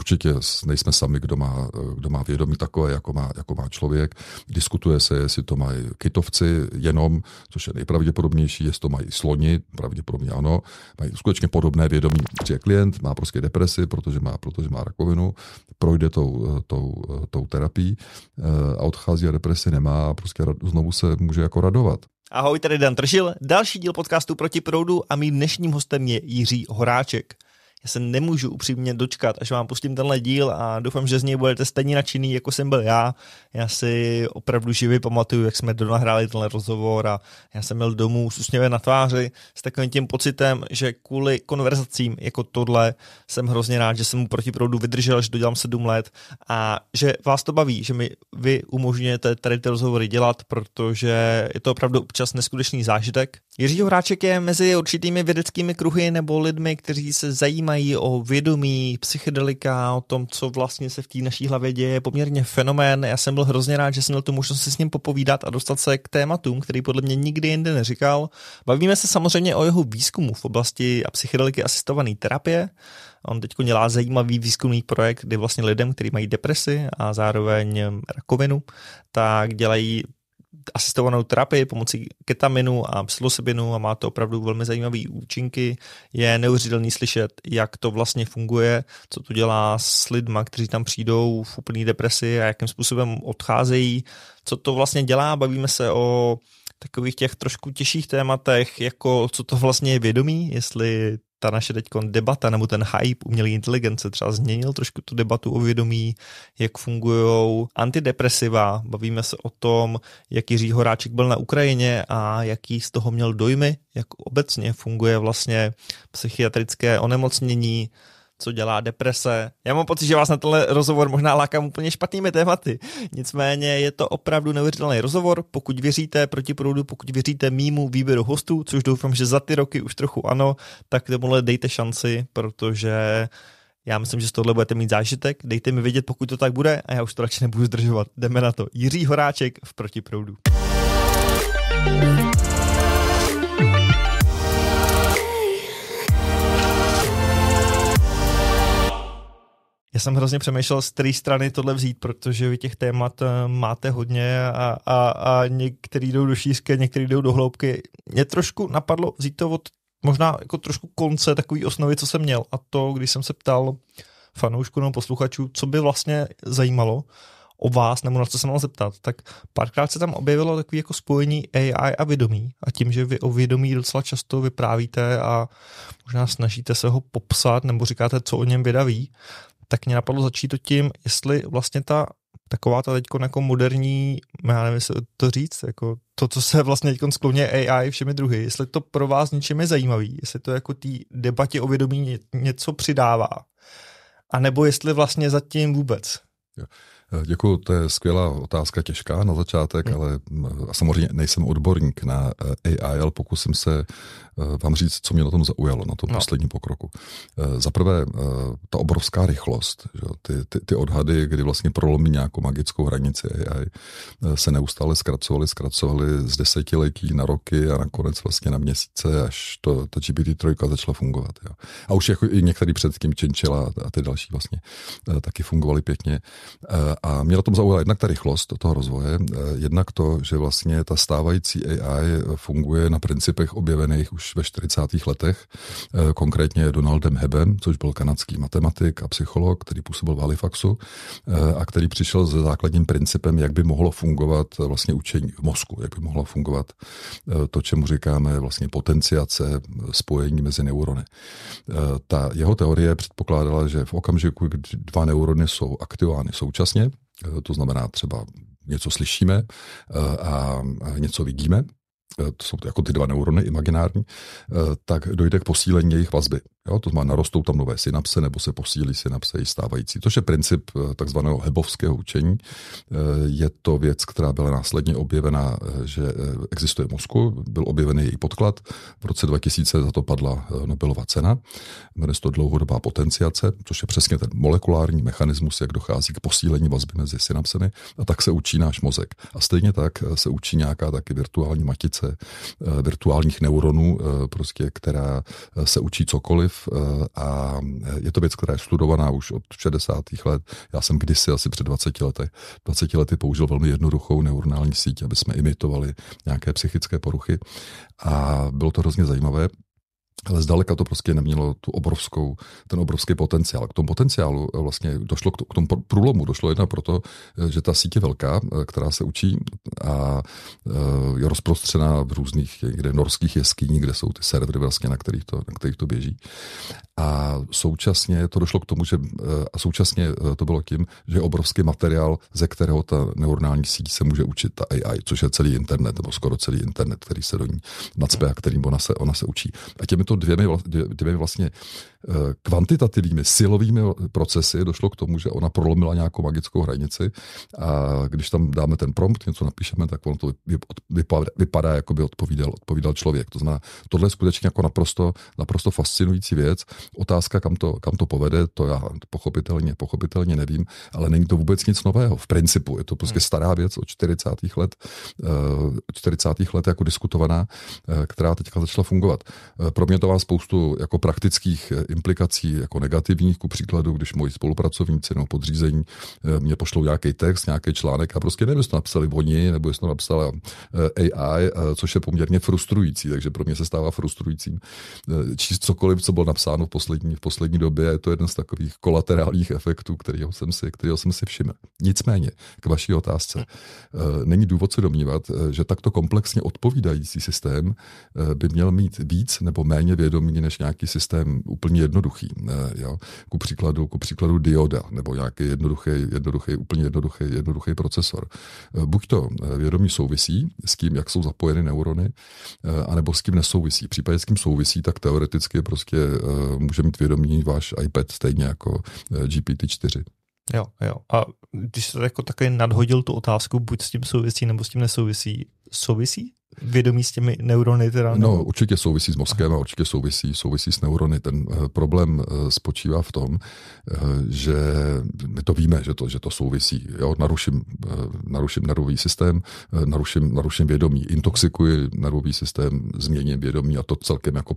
určitě nejsme sami, kdo má vědomí takové, jako má člověk. Diskutuje se, jestli to mají kytovci jenom, což je nejpravděpodobnější, jestli to mají sloni, pravděpodobně ano, mají skutečně podobné vědomí. Přijde klient, má prostě depresi, protože má rakovinu, projde tou terapií a odchází a depresi nemá a prostě znovu se může jako radovat. Ahoj, tady Dan Tržil, další díl podcastu Proti proudu a mým dnešním hostem je Jiří Horáček. Já se nemůžu upřímně dočkat, až vám pustím tenhle díl a doufám, že z něj budete stejně nadšený, jako jsem byl já. Já si opravdu živě pamatuju, jak jsme donahráli tenhle rozhovor a já jsem měl domů s úsměvem na tváři s takovým tím pocitem, že kvůli konverzacím jako tohle jsem hrozně rád, že jsem mu Proti proudu vydržel, že dodělám 7 let a že vás to baví, že mi vy umožňujete tady ty rozhovory dělat, protože je to opravdu občas neskutečný zážitek. Jiří Horáček je mezi určitými vědeckými kruhy nebo lidmi, kteří se zajímají o vědomí, psychedelika, o tom, co vlastně se v té naší hlavě děje, poměrně fenomén. Já jsem byl hrozně rád, že jsem měl tu možnost si s ním popovídat a dostat se k tématům, který podle mě nikdy jinde neříkal. Bavíme se samozřejmě o jeho výzkumu v oblasti psychedeliky asistované terapie. On teď dělá zajímavý výzkumný projekt, kdy vlastně lidem, kteří mají depresi a zároveň rakovinu, tak dělají asistovanou terapii pomocí ketaminu a psilocybinu a má to opravdu velmi zajímavé účinky. Je neuvěřitelný slyšet, jak to vlastně funguje, co to dělá s lidma, kteří tam přijdou v úplné depresi a jakým způsobem odcházejí, co to vlastně dělá. Bavíme se o takových těch trošku těžších tématech, jako co to vlastně je vědomí, jestli ta naše teďko debata nebo ten hype umělé inteligence třeba změnil trošku tu debatu o vědomí, jak fungují antidepresiva. Bavíme se o tom, jak Jiří Horáček byl na Ukrajině a jaký z toho měl dojmy, jak obecně funguje vlastně psychiatrické onemocnění, co dělá deprese. Já mám pocit, že vás na tenhle rozhovor možná lákám úplně špatnými tématy. Nicméně je to opravdu neuvěřitelný rozhovor. Pokud věříte Proti proudu, pokud věříte mýmu výběru hostů, což doufám, že za ty roky už trochu ano, tak tomuhle dejte šanci, protože já myslím, že z tohle budete mít zážitek. Dejte mi vědět, pokud to tak bude a já už to radši nebudu zdržovat. Jdeme na to. Jiří Horáček v Proti proudu. Já jsem hrozně přemýšlel, z které strany tohle vzít, protože vy těch témat máte hodně a některý jdou do šířky, některý jdou do hloubky. Mě trošku napadlo vzít to od možná jako trošku konce takový osnovy, co jsem měl. A to, když jsem se ptal fanoušků nebo posluchačů, co by vlastně zajímalo o vás, nebo na co se mám zeptat, tak párkrát se tam objevilo takové jako spojení AI a vědomí. A tím, že vy o vědomí docela často vyprávíte a možná snažíte se ho popsat, nebo říkáte, co o něm věda ví, tak mě napadlo začít to tím, jestli vlastně taková ta teďko jako moderní, já nevím, jestli to říct, jako to, co se vlastně teďko skloně AI všemi druhy, jestli to pro vás něčím je zajímavý, jestli to jako té debatě o vědomí něco přidává, anebo jestli vlastně zatím vůbec. Děkuju, to je skvělá otázka, těžká na začátek, ale samozřejmě nejsem odborník na AI, ale pokusím se vám říct, co mě na tom zaujalo, na tom posledním pokroku. Za prvé, ta obrovská rychlost, že? Ty odhady, kdy vlastně prolomí nějakou magickou hranici AI, se neustále zkracovaly z desetiletí na roky a nakonec vlastně na měsíce, až ta GPT-3 začala fungovat. Jo? A už jako i některý předtím Chinchilla a ty další vlastně taky fungovaly pěkně. A mě na tom zaujala jednak ta rychlost toho rozvoje, jednak to, že vlastně ta stávající AI funguje na principech objevených už ve 40. letech, konkrétně Donaldem Hebbem, což byl kanadský matematik a psycholog, který působil v Halifaxu a který přišel se základním principem, jak by mohlo fungovat vlastně učení v mozku, jak by mohlo fungovat to, čemu říkáme vlastně potenciace, spojení mezi neurony. Ta jeho teorie předpokládala, že v okamžiku, kdy 2 neurony jsou aktivovány současně, to znamená třeba něco slyšíme a něco vidíme, to jsou jako ty 2 neurony imaginární, tak dojde k posílení jejich vazby. Jo, to znamená, narostou tam nové synapse nebo se posílí synapse jejich stávající. To je princip takzvaného Hebbovského učení. Je to věc, která byla následně objevena, že existuje v mozku. Byl objevený její podklad. V roce 2000 za to padla Nobelova cena. Jmenuje se to dlouhodobá potenciace, což je přesně ten molekulární mechanismus, jak dochází k posílení vazby mezi synapsemi. A tak se učí náš mozek. A stejně tak se učí nějaká taky virtuální matice virtuálních neuronů, prostě, která se učí cokoliv a je to věc, která je studovaná už od 60. let. Já jsem kdysi asi před 20 lety použil velmi jednoduchou neuronální síť, aby jsme imitovali nějaké psychické poruchy a bylo to hrozně zajímavé. Ale zdaleka to prostě nemělo ten obrovský potenciál. K tomu potenciálu vlastně došlo, k tomu průlomu došlo jedna proto, že ta síť je velká, která se učí a je rozprostřená v různých někde norských jeskyních, kde jsou ty servery vlastně, na kterých to běží. A současně to došlo k tomu, že to bylo tím, že je obrovský materiál, ze kterého ta neuronální síť se může učit, ta AI, což je celý internet, nebo skoro celý internet, který se do ní nacpe a kterým ona se učí. A těmito dvěmi vlastně kvantitativními, silovými procesy došlo k tomu, že ona prolomila nějakou magickou hranici a když tam dáme ten prompt, něco napíšeme, tak ono to vypadá, jako by odpovídal člověk. To znamená, tohle je skutečně jako naprosto fascinující věc. Otázka, kam to povede, to já pochopitelně nevím, ale není to vůbec nic nového. V principu je to prostě stará věc od 40. let jako diskutovaná, která teďka začala fungovat. Pro mě to má spoustu jako praktických implikací, jako negativních, ku příkladu, když moji spolupracovníci nebo podřízení mě pošlou nějaký text, nějaký článek a prostě nevím, jestli to napsali oni, nebo jestli to napsala AI, což je poměrně frustrující, takže pro mě se stává frustrujícím číst cokoliv, co bylo napsáno v poslední době, je to jeden z takových kolaterálních efektů, kterého jsem si všiml. Nicméně, k vaší otázce, není důvod se domnívat, že takto komplexně odpovídající systém by měl mít víc nebo méně vědomí než nějaký systém úplně jednoduchý. Jo? Ku příkladu dioda nebo nějaký úplně jednoduchý procesor. Buď to vědomí souvisí s tím, jak jsou zapojeny neurony, anebo s tím nesouvisí. V případě s tím souvisí, tak teoreticky prostě může mít vědomí váš iPad stejně jako GPT-4. Jo. A když jste jako taky nadhodil tu otázku, buď s tím souvisí, nebo s tím nesouvisí, souvisí vědomí s těmi neurony? Teda, nebo... No, určitě souvisí s mozkem a určitě souvisí s neurony. Ten problém spočívá v tom, že my to víme, že to souvisí. Jo? Naruším nervový systém, naruším vědomí, intoxikuji nervový systém, změním vědomí a to celkem jako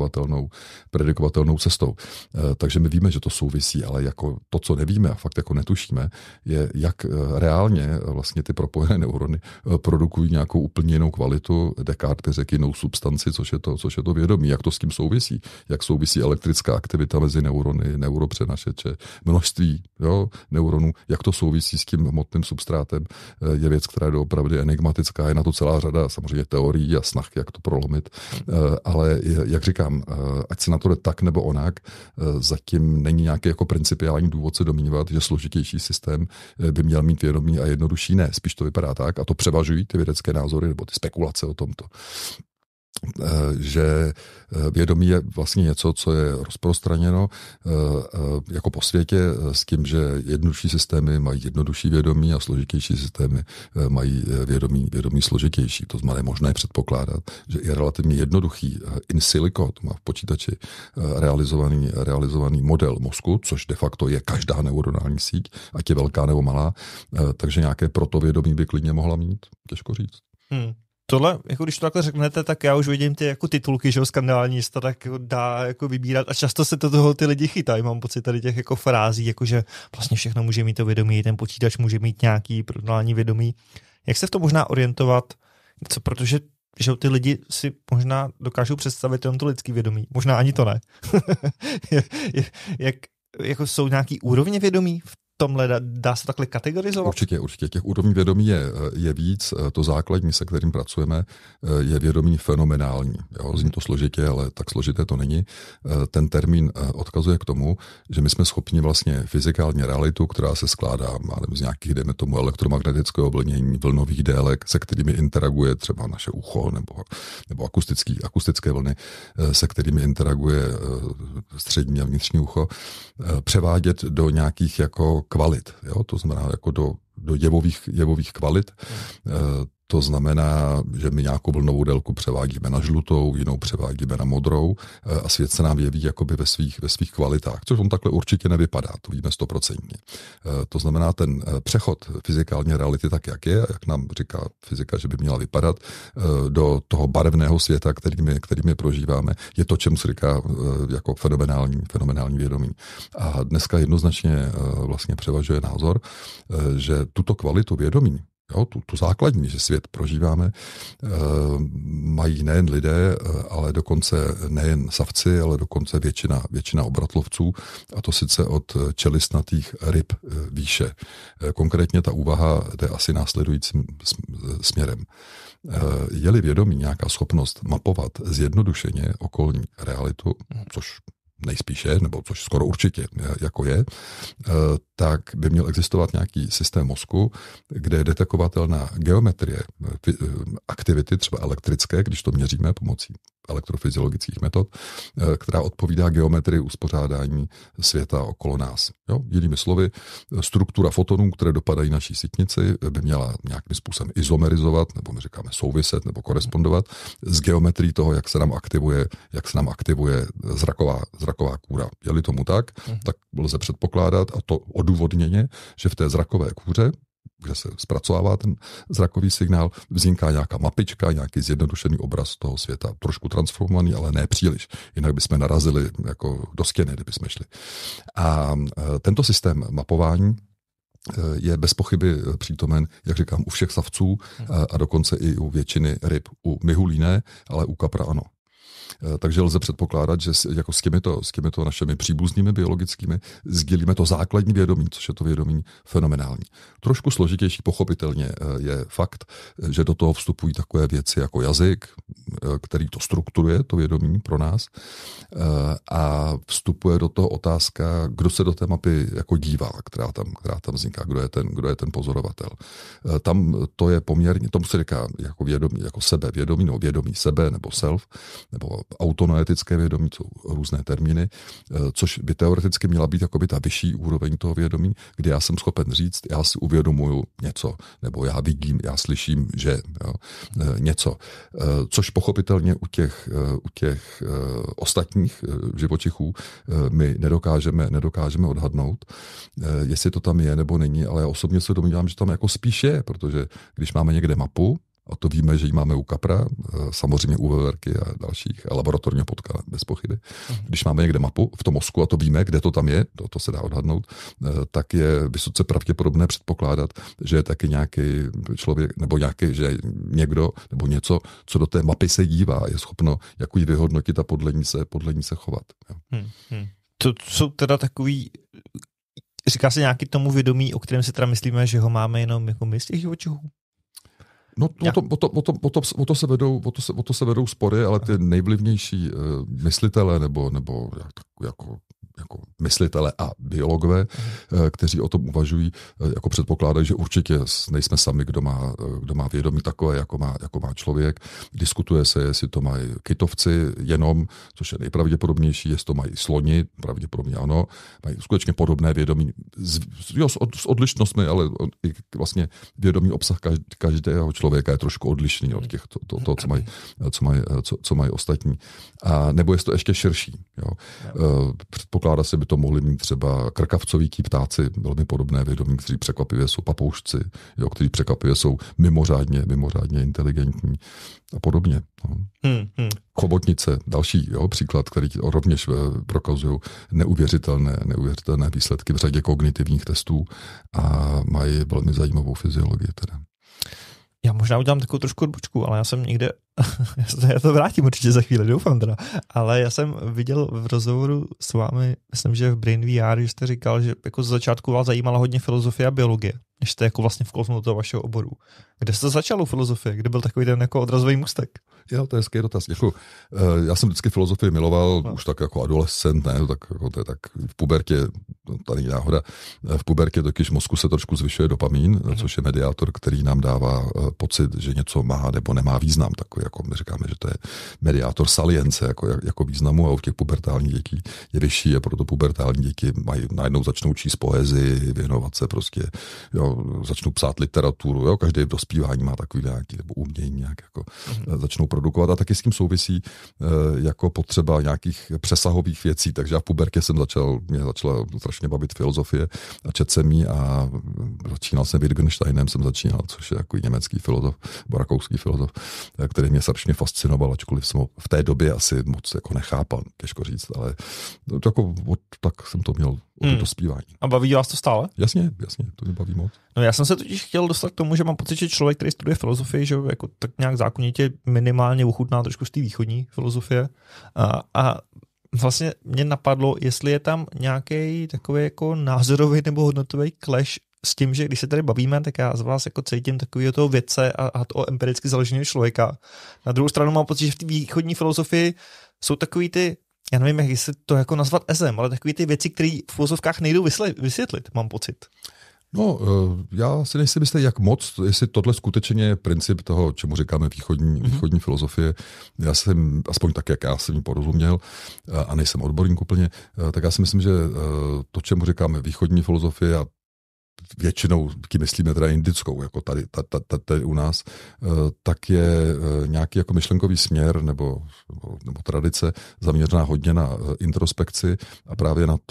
predikovatelnou cestou. Takže my víme, že to souvisí, ale jako to, co nevíme a fakt jako netušíme, je, jak reálně vlastně ty propojené neurony produkují nějakou úplně jinou kvalitu. Descartes by řekl jinou substanci, což je to vědomí. Jak to s tím souvisí? Jak souvisí elektrická aktivita mezi neurony, neuropřenašeče, množství neuronů, jak to souvisí s tím hmotným substrátem, je věc, která je doopravdy enigmatická. Je na to celá řada samozřejmě teorií a snah, jak to prolomit. Ale jak říkám, ať se na to jde tak nebo onak, zatím není nějaký jako principiální důvod se domnívat, že složitější systém by měl mít vědomí a jednodušší ne. Spíš to vypadá tak a to převažují ty vědecké názory nebo ty spekulace o tomto. Že vědomí je vlastně něco, co je rozprostraněno jako po světě s tím, že jednodušší systémy mají jednodušší vědomí a složitější systémy mají vědomí složitější. To znamená, je možné předpokládat, že i relativně jednoduchý in silico, to má v počítači realizovaný model mozku, což de facto je každá neuronální síť, ať je velká nebo malá, takže nějaké protovědomí by klidně mohla mít, těžko říct. Tohle, jako když to takhle řeknete, tak já už vidím ty jako titulky, že ho skandální se to tak dá jako vybírat a často se toho ty lidi chytají. Mám pocit tady těch jako frází, jako že vlastně všechno může mít to vědomí, ten počítač může mít nějaký protonální vědomí. Jak se v tom možná orientovat? Protože že ty lidi si možná dokážou představit jenom to lidský vědomí. Možná ani to ne. Jako jsou nějaký úrovně vědomí v tomhle dá se takhle kategorizovat? Určitě. Těch úrovní vědomí je víc. To základní, se kterým pracujeme, je vědomí fenomenální. Jo? Zní to složitě, ale tak složité to není. Ten termín odkazuje k tomu, že my jsme schopni vlastně fyzikální realitu, která se skládá z nějakých, dejme tomu, elektromagnetického vlnění, vlnových délek, se kterými interaguje třeba naše ucho nebo akustické vlny, se kterými interaguje střední a vnitřní ucho, převádět do nějakých jako kvalit. Jo? To znamená jako do jevových kvalit. To znamená, že my nějakou vlnovou délku převádíme na žlutou, jinou převádíme na modrou a svět se nám jeví jakoby ve svých kvalitách, což on takhle určitě nevypadá, to víme 100%. To znamená, ten přechod fyzikální reality tak, jak je, jak nám říká fyzika, že by měla vypadat, do toho barevného světa, kterými prožíváme, je to, čemu se říká jako fenomenální vědomí. A dneska jednoznačně vlastně převažuje názor, že tuto kvalitu vědomí, jo, tu základní, že svět prožíváme, mají nejen lidé, ale dokonce nejen savci, ale dokonce většina obratlovců, a to sice od čelistnatých ryb výše. Konkrétně ta úvaha jde asi následujícím směrem. Je-li vědomí nějaká schopnost mapovat zjednodušeně okolní realitu, což nejspíše, nebo což skoro určitě jako je, tak by měl existovat nějaký systém mozku, kde je detekovatelná geometrie aktivity, třeba elektrické, když to měříme pomocí elektrofyziologických metod, která odpovídá geometrii uspořádání světa okolo nás. Jo? Jinými slovy, struktura fotonů, které dopadají naší sítnici, by měla nějakým způsobem izomerizovat, nebo my říkáme souviset, nebo korespondovat s geometrií toho, jak se nám aktivuje zraková kůra. Je-li tomu tak lze předpokládat, a to odůvodněně, že v té zrakové kůře, kde se zpracovává ten zrakový signál, vzniká nějaká mapička, nějaký zjednodušený obraz toho světa. Trošku transformovaný, ale ne příliš. Jinak bychom narazili jako do stěny, kdybychom šli. A tento systém mapování je bez pochyby přítomen, jak říkám, u všech savců a dokonce i u většiny ryb. U mihulí ne, ale u kapra ano. Takže lze předpokládat, že jako s těmito našimi příbuznými biologickými sdílíme to základní vědomí, což je to vědomí fenomenální. Trošku složitější pochopitelně je fakt, že do toho vstupují takové věci jako jazyk, který to strukturuje, to vědomí pro nás, a vstupuje do toho otázka, kdo se do té mapy jako dívá, která tam vzniká, kdo je ten pozorovatel. Tam to je poměrně, tomu se říká jako vědomí, jako sebevědomí, nebo vědomí sebe, nebo self, nebo autonoetické vědomí, jsou různé termíny, což by teoreticky měla být jakoby ta vyšší úroveň toho vědomí, kde já jsem schopen říct, já si uvědomuju něco, nebo já vidím, já slyším, že něco. Což pochopitelně u těch ostatních živočichů my nedokážeme odhadnout, jestli to tam je nebo není, ale já osobně se domnívám, že tam jako spíš je, protože když máme někde mapu, a to víme, že ji máme u kapra, samozřejmě u veverky a dalších, a laboratorního potka, bez pochyby. Když máme někde mapu v tom mozku a to víme, kde to tam je, to se dá odhadnout, tak je vysoce pravděpodobné předpokládat, že je taky nějaký člověk, nebo nějaký, že někdo, nebo něco, co do té mapy se dívá, je schopno jako ji vyhodnotit a podle ní se chovat. To jsou teda takový, říká se nějaký tomu vědomí, o kterém si teda myslíme, že ho máme jenom jako my z těch živočichů? No, o to se vedou spory, ale ty nejvlivnější myslitele nebo jako myslitele a biologové, kteří o tom uvažují, jako předpokládají, že určitě nejsme sami, kdo má vědomí takové, jako má člověk. Diskutuje se, jestli to mají kytovci jenom, což je nejpravděpodobnější, jestli to mají sloni, pravděpodobně ano, mají skutečně podobné vědomí, s odlišnostmi, ale i vlastně vědomí obsah každého člověka je trošku odlišný od těch, co mají ostatní. A nebo je to ještě širší. Jo. Předpokládá se, by to mohli mít třeba krkavcovití ptáci, velmi podobné vědomí, kteří překvapivě jsou papoušci, jo, kteří překvapivě jsou mimořádně inteligentní a podobně. No. Chobotnice, další příklad, který rovněž prokazují neuvěřitelné výsledky v řadě kognitivních testů a mají velmi zajímavou fyziologii teda. Já možná udělám takovou trošku odbočku, ale já jsem někde, já to vrátím určitě za chvíli, doufám teda, ale já jsem viděl v rozhovoru s vámi, myslím, že v Brain VR, že jste říkal, že jako z začátku vás zajímala hodně filozofie a biologie, než jste jako vlastně vklouzl do toho vašeho oboru. Kde jste začal u filozofie? Kde byl takový ten jako odrazový můstek? Jo, to je hezký dotaz. Já jsem vždycky filozofii miloval, už tak jako adolescent, ne, tak, jako to je tak v pubertě, to není náhoda, v pubertě totiž mozku se trošku zvyšuje dopamin, což je mediátor, který nám dává pocit, že něco má nebo nemá význam, takový jako my říkáme, že to je mediátor salience jako významu, a u těch pubertálních dětí je vyšší, a proto pubertální děti najednou začnou číst poezii, věnovat se prostě, jo, začnou psát literaturu, jo, každý v dospívání má takový nějaký, nebo umění nějak jako začnou produkovat, a taky s tím souvisí jako potřeba nějakých přesahových věcí, takže já v pubertě mě začala strašně bavit filozofie a četl jsem jí, a začínal jsem Wittgensteinem, což je jako německý filozof, rakouský filozof, který mě strašně fascinoval, ačkoliv jsem ho v té době asi moc jako nechápal, těžko říct, ale tak jsem to měl od dospívání. A baví vás to stále? Jasně, to mě baví moc. No já jsem se totiž chtěl dostat k tomu, že mám pocit, že člověk, který studuje filozofii, že jako tak nějak zákonitě minimálně uchutná trošku z té východní filozofie, a vlastně mě napadlo, jestli je tam nějaký takový jako názorový nebo hodnotový clash s tím, že když se tady bavíme, tak já z vás jako cítím takový toho vědce a toho empiricky založeného člověka. Na druhou stranu mám pocit, že v té východní filozofii jsou takový ty, já nevím, jak se to jako nazvat esem, ale takový ty věci, které v filozofkách nejdou vysvětlit, mám pocit. No, já si nejsem jistý, jak moc, jestli tohle skutečně je princip toho, čemu říkáme východní filozofie. Já jsem, aspoň tak, jak já jsem ji porozuměl, a nejsem odborník úplně, tak já si myslím, že to, čemu říkáme východní filozofie, a většinou, tím myslíme teda indickou, jako tady u nás, tak je nějaký jako myšlenkový směr nebo tradice zaměřená hodně na introspekci a právě na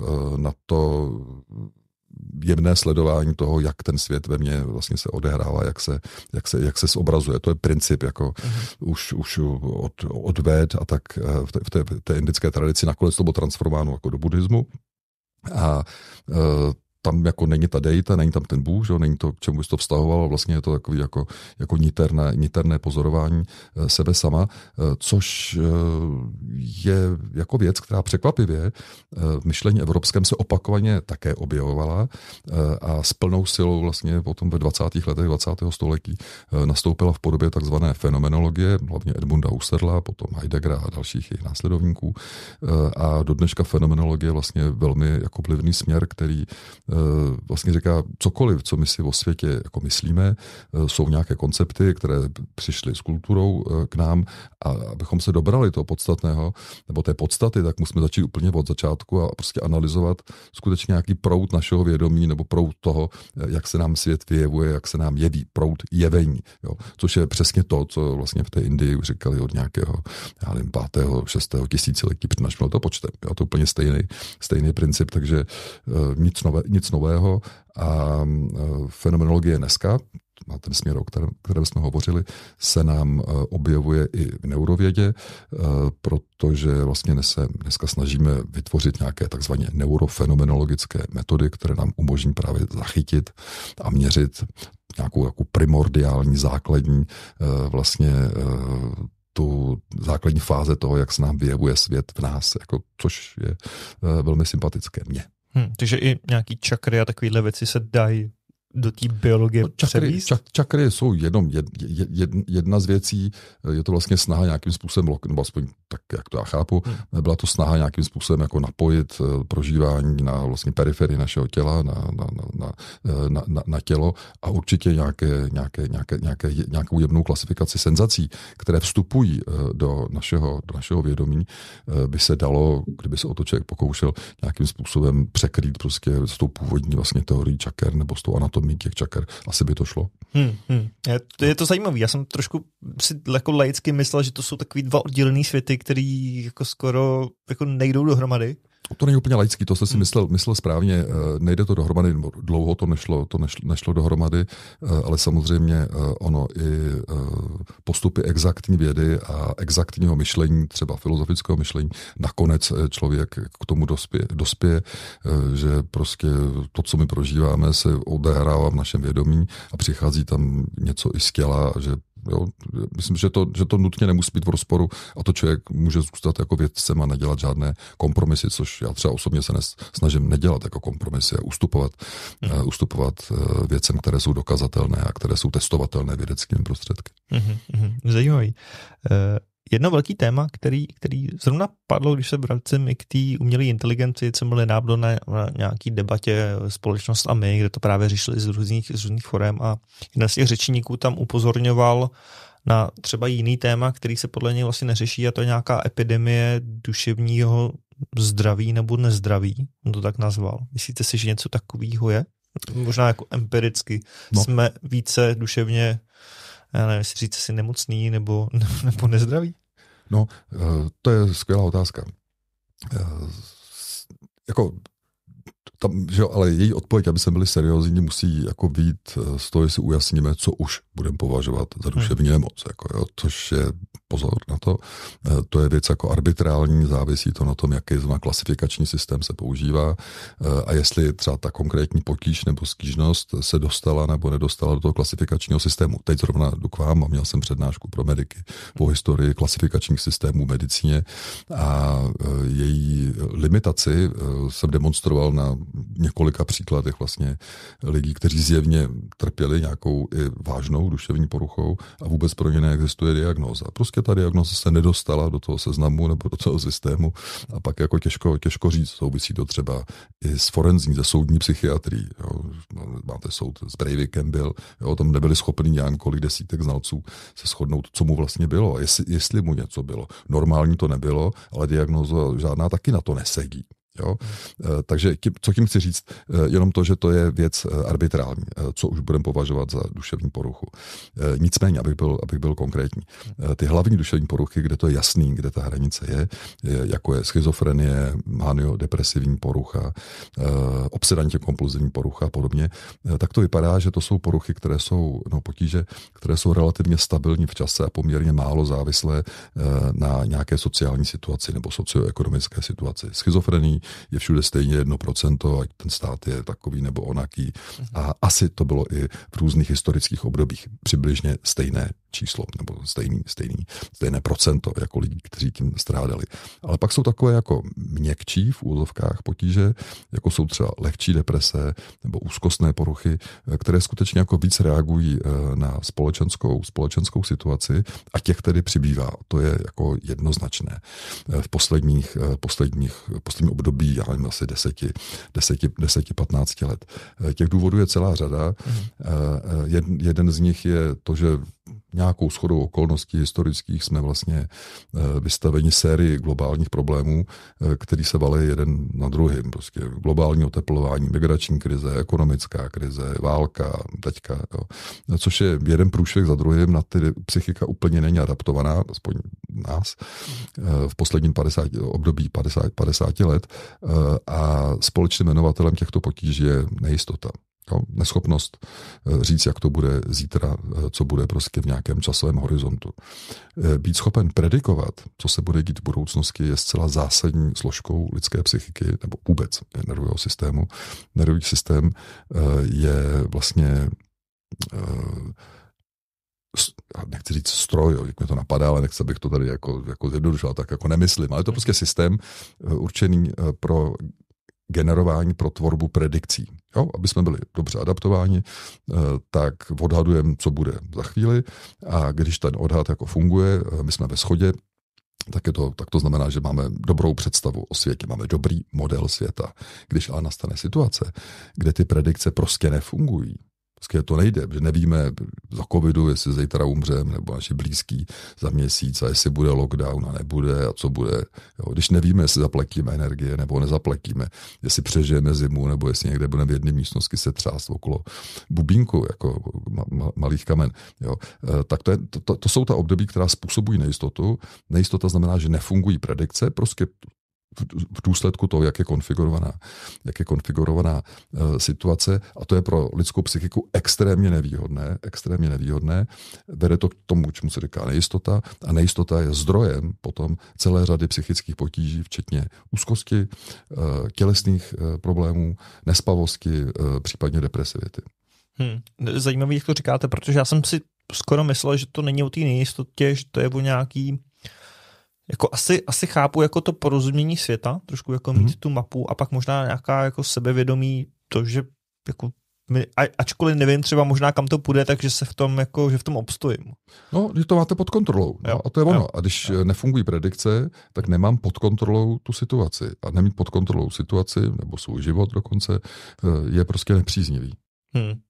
to jemné sledování toho, jak ten svět ve mně vlastně se odehrává, jak se zobrazuje. To je princip jako už od Véd a tak v té indické tradici. Nakonec to bylo transformováno jako do buddhismu. A tam jako není ta deita, není tam ten Bůh, že? Není to, k čemu jsi to vztahovalo, vlastně je to takový jako niterné pozorování sebe sama, což je jako věc, která překvapivě v myšlení evropském se opakovaně také objevovala a s plnou silou vlastně potom ve 20. letech 20. století nastoupila v podobě takzvané fenomenologie, hlavně Edmunda Husserla, potom Heideggera a dalších jejich následovníků, a do dneška fenomenologie vlastně velmi jako vlivný směr, který vlastně říká cokoliv, co my si o světě jako myslíme, jsou nějaké koncepty, které přišly s kulturou k nám, a abychom se dobrali toho podstatného, nebo té podstaty, tak musíme začít úplně od začátku a prostě analyzovat skutečně nějaký proud našeho vědomí nebo proud toho, jak se nám svět vyjevuje, jak se nám jeví, proud jevení, jo? Což je přesně to, co vlastně v té Indii už říkali od nějakého, já nevím, 5. 6. tisíciletí před naším letopočtem. Jo? To je úplně stejný princip, takže nic nového, a fenomenologie dneska, na ten směr, o kterém jsme hovořili, se nám objevuje i v neurovědě, protože vlastně dneska snažíme vytvořit nějaké takzvané neurofenomenologické metody, které nám umožní právě zachytit a měřit nějakou jako primordiální základní vlastně tu základní fáze toho, jak se nám vyjevuje svět v nás, jako, což je velmi sympatické mně. Takže i nějaký čakry a takovéhle věci se dají do té biologie převíst? Čakry jsou jenom jedna z věcí, je to vlastně snaha nějakým způsobem, nebo aspoň tak, jak to já chápu, byla to snaha nějakým způsobem jako napojit prožívání na vlastně periferii našeho těla, na tělo, a určitě nějakou jemnou klasifikaci senzací, které vstupují do našeho vědomí, by se dalo, kdyby se o to člověk pokoušel, nějakým způsobem překrýt prostě s tou původní vlastně teorií čaker nebo s tou anatomí těch čaker. Asi by to šlo. Je to zajímavé. Já jsem trošku si jako laicky myslel, že to jsou takový dva oddělený světy, který jako skoro jako nejdou dohromady. To není úplně laický, to jste si myslel správně, nejde to dohromady, dlouho to nešlo dohromady, ale samozřejmě ono i postupy exaktní vědy a exaktního myšlení, třeba filozofického myšlení, nakonec člověk k tomu dospěje, že prostě to, co my prožíváme, se odehrává v našem vědomí a přichází tam něco i z těla, že jo, myslím, že to nutně nemusí být v rozporu a to člověk může zůstat jako vědcem a nedělat žádné kompromisy, což já třeba osobně se snažím nedělat jako kompromisy a ustupovat věcem, které jsou dokazatelné a které jsou testovatelné vědeckými prostředky. Zajímavý. Jedno velký téma, který zrovna padlo, když se vracím i k té umělé inteligenci, jsem byl nedávno na nějaký debatě Společnost a my, kde to právě řešili z různých forem, a jeden z těch řečníků tam upozorňoval na třeba jiný téma, který se podle něj vlastně neřeší, a to je nějaká epidemie duševního zdraví nebo nezdraví, on to tak nazval. Myslíte si, že něco takového je? Možná jako empiricky jsme více duševně, já nevím, jestli říct si nemocný nebo nezdraví? No, to je skvělá otázka. Jako tam, že jo, ale její odpověď, aby jsme byli seriózní, musí jako být z toho, jestli ujasníme, co už budeme považovat za duševní nemoc. Jako, jo, což je, pozor na to je věc jako arbitrální, závisí to na tom, jaký klasifikační systém se používá a jestli třeba ta konkrétní potíž nebo stížnost se dostala nebo nedostala do toho klasifikačního systému. Teď zrovna jdu k vám a měl jsem přednášku pro mediky po historii klasifikačních systémů v medicíně a její limitaci jsem demonstroval na několika příkladech vlastně lidí, kteří zjevně trpěli nějakou i vážnou duševní poruchou a vůbec pro ně neexistuje diagnóza. Prostě ta diagnóza se nedostala do toho seznamu nebo do toho systému a pak jako těžko říct, souvisí to třeba i s forenzní, ze soudní psychiatrií. Jo. Máte soud s Breivikem byl, jo, tam nebyli schopni několik desítek znalců se shodnout, co mu vlastně bylo a jestli mu něco bylo. Normální to nebylo, ale diagnóza žádná taky na to nesedí. Jo? Takže co tím chci říct, jenom to, že to je věc arbitrální, co už budeme považovat za duševní poruchu. Nicméně, abych byl konkrétní. Ty hlavní duševní poruchy, kde to je jasný, kde ta hranice je, jako je schizofrenie, maniodepresivní porucha, obsedantně kompulzivní porucha a podobně, tak to vypadá, že to jsou poruchy, potíže, které jsou relativně stabilní v čase a poměrně málo závislé na nějaké sociální situaci nebo socioekonomické situaci. Schizofrenie je všude stejně 1%, ať ten stát je takový nebo onaký. A asi to bylo i v různých historických obdobích přibližně stejné číslo, nebo stejné procento jako lidí, kteří tím strádali. Ale pak jsou takové jako měkčí v úzovkách potíže, jako jsou třeba lehčí deprese nebo úzkostné poruchy, které skutečně jako víc reagují na společenskou situaci a těch tedy přibývá. To je jako jednoznačné. V posledním období, já nevím, asi 10-15 let. Těch důvodů je celá řada. Jeden z nich je to, že nějakou shodou okolností historických jsme vlastně vystaveni sérii globálních problémů, který se valí jeden na druhým. Prostě globální oteplování, migrační krize, ekonomická krize, válka, teďka. Jo. Což je jeden průšvih za druhým, na ty psychika úplně není adaptovaná, aspoň nás, v posledním období 50 let. A společným jmenovatelem těchto potíží je nejistota. Jo, neschopnost říct, jak to bude zítra, co bude prostě v nějakém časovém horizontu. Být schopen predikovat, co se bude dít v budoucnosti, je zcela zásadní složkou lidské psychiky, nebo vůbec nervového systému. Nervový systém je vlastně nechci říct stroj, jak mě to napadá, ale nechci, abych to tady jako zjednodušil, tak jako nemyslím, ale je to prostě systém určený pro generování, pro tvorbu predikcí. Jo, aby jsme byli dobře adaptováni, tak odhadujeme, co bude za chvíli a když ten odhad jako funguje, my jsme ve shodě, tak to znamená, že máme dobrou představu o světě, máme dobrý model světa. Když ale nastane situace, kde ty predikce prostě nefungují, prostě to nejde, že nevíme za covidu, jestli zítra umřeme, nebo naši blízký za měsíc, a jestli bude lockdown a nebude a co bude. Jo, když nevíme, jestli zaplatíme energie nebo nezaplatíme, jestli přežijeme zimu, nebo jestli někde budeme v jedné místnosti se třást okolo bubínku, jako malých kamen. Jo, tak to jsou ta období, která způsobují nejistotu. Nejistota znamená, že nefungují predikce, prostě v důsledku toho, jak je konfigurovaná situace, a to je pro lidskou psychiku extrémně nevýhodné. Vede to k tomu, čemu se říká nejistota, a nejistota je zdrojem potom celé řady psychických potíží, včetně úzkosti, tělesných problémů, nespavosti, případně depresivity. Zajímavý, jak to říkáte, protože já jsem si skoro myslel, že to není o té nejistotě, že to je o nějaký jako asi chápu jako to porozumění světa, trošku jako mít tu mapu a pak možná nějaká jako sebevědomí, to, že jako ačkoliv nevím třeba možná kam to půjde, takže se v tom jako, že v tom obstojím. No, když to máte pod kontrolou. No, a to je ono. A když nefungují predikce, tak nemám pod kontrolou tu situaci. A nemít pod kontrolou situaci, nebo svůj život dokonce, je prostě nepříznivý.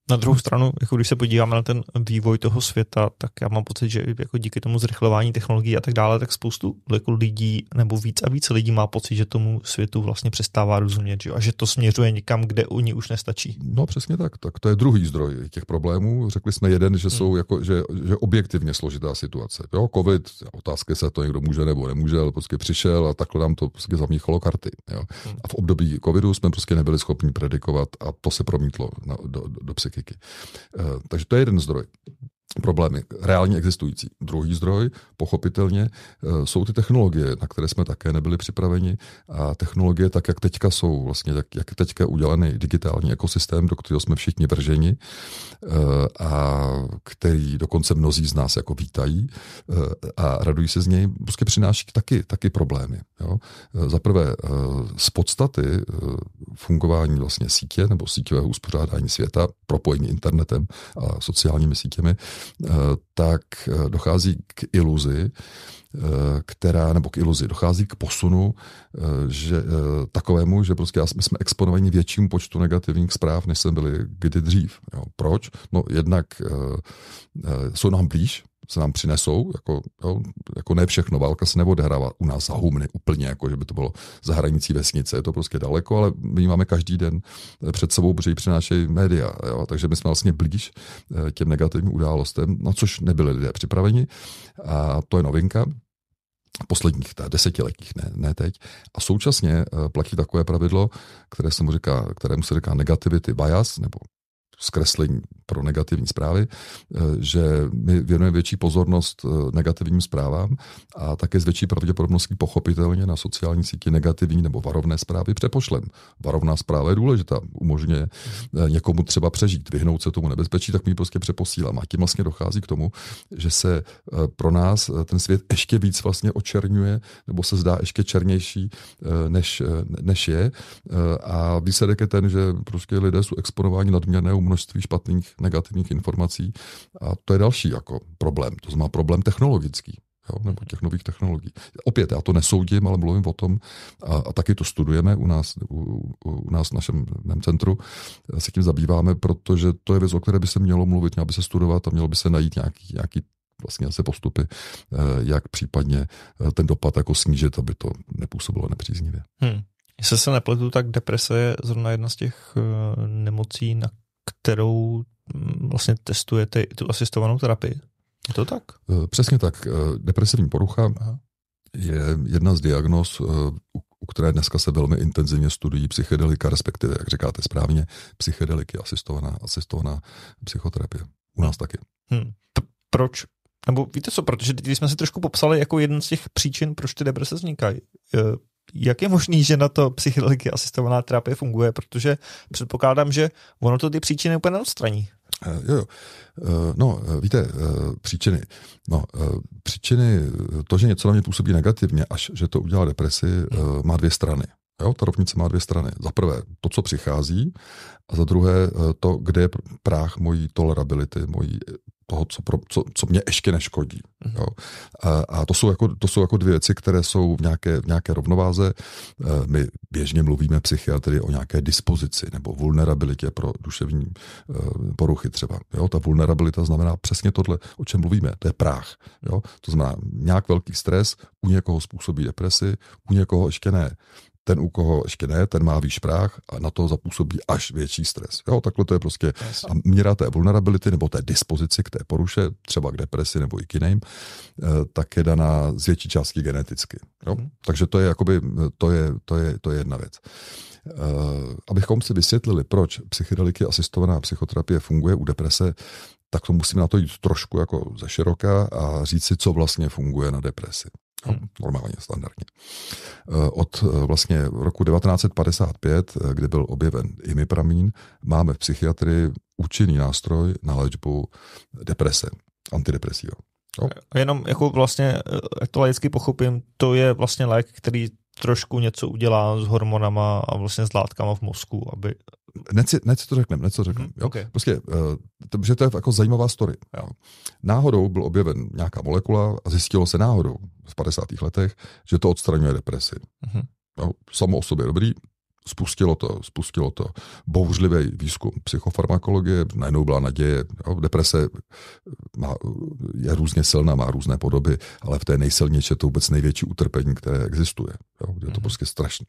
Na druhou stranu, jako když se podíváme na ten vývoj toho světa, tak já mám pocit, že jako díky tomu zrychlování technologií a tak dále, tak spoustu jako lidí nebo víc a víc lidí má pocit, že tomu světu vlastně přestává rozumět, že? A že to směřuje někam, kde oni už nestačí. No přesně tak. Tak to je druhý zdroj těch problémů. Řekli jsme jeden, že jsou jako, že objektivně složitá situace. Jo, covid, otázky se to někdo může nebo nemůže, ale prostě přišel a takhle nám to prostě zamíchalo karty. Jo. A v období covidu jsme prostě nebyli schopni predikovat a to se promítlo do psychiky. Takže to je jeden zdroj. Problémy reálně existující. Druhý zdroj, pochopitelně, jsou ty technologie, na které jsme také nebyli připraveni. A technologie, tak jak teďka jsou, vlastně jak teďka udělaný digitální ekosystém, do kterého jsme všichni vrženi a který dokonce mnozí z nás jako vítají a radují se z něj, prostě přináší taky problémy. Jo? Za prvé, z podstaty fungování vlastně sítě nebo síťového uspořádání světa, propojení internetem a sociálními sítěmi, tak dochází k iluzi, dochází k posunu, že takovému, že prostě my jsme exponovaní většímu počtu negativních zpráv, než jsme byli kdy dřív. Jo. Proč? No jednak jsou nám blíž, se nám přinesou, jako ne všechno, válka se neodehrává u nás za humny úplně, jako že by to bylo za hranicí vesnice, je to prostě daleko, ale my ji máme každý den před sebou, protože ji přinášejí média, jo? Takže my jsme vlastně blíž těm negativním událostem, na což nebyli lidé připraveni a to je novinka posledních desetiletích, ne teď. A současně platí takové pravidlo, kterému se říká negativity bias, nebo zkreslení pro negativní zprávy, že my věnujeme větší pozornost negativním zprávám a také s větší pravděpodobností pochopitelně na sociální síti negativní nebo varovné zprávy přepošlem. Varovná zpráva je důležitá, umožňuje někomu třeba přežít, vyhnout se tomu nebezpečí, tak my ji prostě přeposílám. A tím vlastně dochází k tomu, že se pro nás ten svět ještě víc vlastně očerňuje nebo se zdá ještě černější, než je. A výsledek je ten, že prostě lidé jsou exponováni nadměrnému množství špatných negativních informací a to je další jako problém. To znamená problém technologický, jo, nebo těch nových technologií. Opět, já to nesoudím, ale mluvím o tom a taky to studujeme u nás v našem centru. Se tím zabýváme, protože to je věc, o které by se mělo mluvit, mělo by se studovat a mělo by se najít nějaký vlastně asi postupy, jak případně ten dopad jako snížit, aby to nepůsobilo nepříznivě. Jestli se nepletu, tak deprese je zrovna jedna z těch nemocí, na kterou vlastně testujete tu asistovanou terapii. Je to tak? Přesně tak. Depresivní porucha je jedna z diagnóz, u které dneska se velmi intenzivně studují psychedelika, respektive, jak říkáte správně, psychedeliky, asistovaná psychoterapie. U nás taky. Proč? Nebo víte co, protože když jsme si trošku popsali jako jeden z těch příčin, proč ty deprese vznikají. Jak je možný, že na to psychedeliky asistovaná terapie funguje? Protože předpokládám, že ono to ty příčiny úplně neodstraní. Jo. No, víte, příčiny. To, že něco na mě působí negativně, až že to udělá depresi, má dvě strany. Jo, ta rovnice má dvě strany. Za prvé to, co přichází, a za druhé to, kde je práh mojí tolerability, toho, co mě ještě neškodí. Jo. A to jsou jako dvě věci, které jsou v nějaké rovnováze. My běžně mluvíme psychiatrii o nějaké dispozici nebo vulnerabilitě pro duševní poruchy třeba. Jo. Ta vulnerabilita znamená přesně tohle, o čem mluvíme. To je práh. Jo. To znamená nějak velký stres, u někoho způsobí depresi, u někoho ještě ne. Ten, u koho ještě ne, ten má výš práh a na to zapůsobí až větší stres. Jo, takhle to je prostě. A míra té vulnerability nebo té dispozici k té poruše, třeba k depresi nebo i k jiným, tak je daná z větší části geneticky. Jo? Takže to je jakoby, to je jedna věc. Abychom si vysvětlili, proč psychedeliky asistovaná psychoterapie funguje u deprese, tak to musíme na to jít trošku jako ze široka a říct si, co vlastně funguje na depresi. Normálně, standardně. Od vlastně roku 1955, kdy byl objeven imipramín, máme v psychiatrii účinný nástroj na léčbu deprese, antidepresiva. Jenom jako vlastně, jak to laicky pochopím, to je vlastně lék, který trošku něco udělá s hormonama a vlastně s látkama v mozku, aby... Nec to řekneme. Okay. Prostě, že to je jako zajímavá story. Jo. Náhodou byl objeven nějaká molekula a zjistilo se náhodou v 50. letech, že to odstraňuje depresi. Jo. Samo o sobě dobrý, Spustilo to bouřlivý výzkum psychofarmakologie, najednou byla naděje, deprese je různě silná, má různé podoby, ale v té nejsilnější je to vůbec největší utrpení, které existuje. Je to prostě strašné.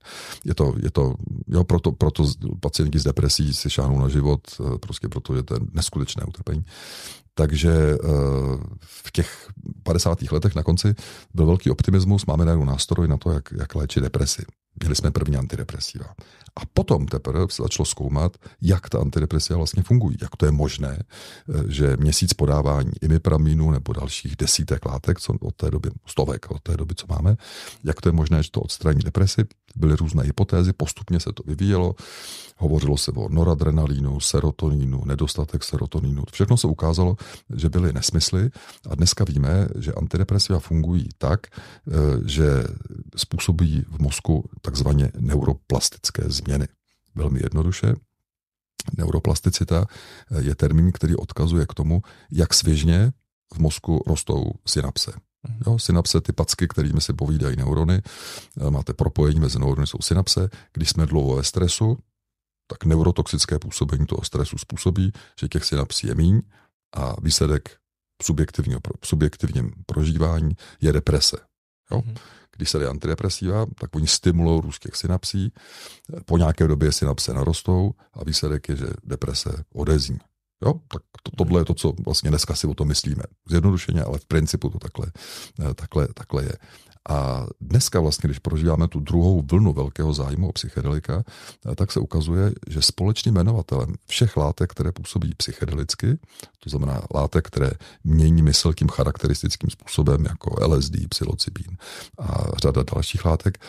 Proto pacienti s depresí si šáhnou na život, prostě proto je to neskutečné utrpení. Takže v těch 50. letech na konci byl velký optimismus, máme najednou nástroj na to, jak léčit depresi. Měli jsme první antidepresiva. A potom teprve se začalo zkoumat, jak ta antidepresiva vlastně fungují. Jak to je možné, že měsíc podávání imipramínu nebo dalších desítek látek, co od té doby, stovek od té doby, co máme, jak to je možné, že to odstraní depresi. Byly různé hypotézy, postupně se to vyvíjelo. Hovořilo se o noradrenalínu, serotoninu, nedostatek serotoninu. Všechno se ukázalo, že byly nesmysly a dneska víme, že antidepresiva fungují tak, že způsobí v mozku takzvaně neuroplastické změny. Velmi jednoduše. Neuroplasticita je termín, který odkazuje k tomu, jak svěžně v mozku rostou synapse. Synapse, ty packy, kterými si povídají neurony, máte propojení mezi neurony, jsou synapse. Když jsme dlouho ve stresu, tak neurotoxické působení toho stresu způsobí, že těch synapsí je míň a výsledek subjektivním prožívání je deprese. Když se dají antidepresiva, tak oni stimulují růst těch synapsí, po nějaké době synapse narostou a výsledek je, že deprese odezní. Tak tohle je to, co vlastně dneska si o tom myslíme. Zjednodušeně, ale v principu to takhle je. A dneska vlastně, když prožíváme tu druhou vlnu velkého zájmu o psychedelika, tak se ukazuje, že společným jmenovatelem všech látek, které působí psychedelicky, to znamená látek, které mění mysl tím charakteristickým způsobem, jako LSD, psilocybin a řada dalších látek,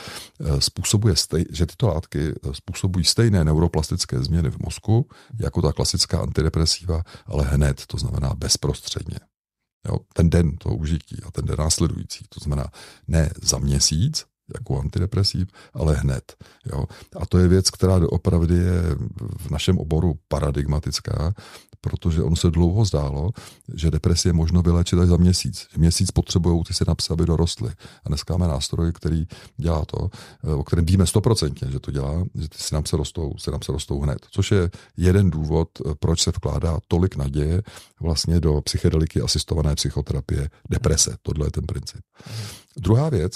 že tyto látky způsobují stejné neuroplastické změny v mozku, jako ta klasická antidepresiva, ale hned, to znamená bezprostředně. Ten den toho užití a ten den následující, to znamená ne za měsíc, jako antidepresiv, ale hned. A to je věc, která opravdu je v našem oboru paradigmatická, protože ono se dlouho zdálo, že depresi je možno vyléčit až za měsíc. Že měsíc potřebují ty synapse, aby dorostly. A dneska máme nástroj, který dělá to, o kterém víme 100%, že to dělá, že ty synapse rostou hned. Což je jeden důvod, proč se vkládá tolik naděje vlastně do psychedeliky asistované psychoterapie deprese. Tohle je ten princip. Druhá věc,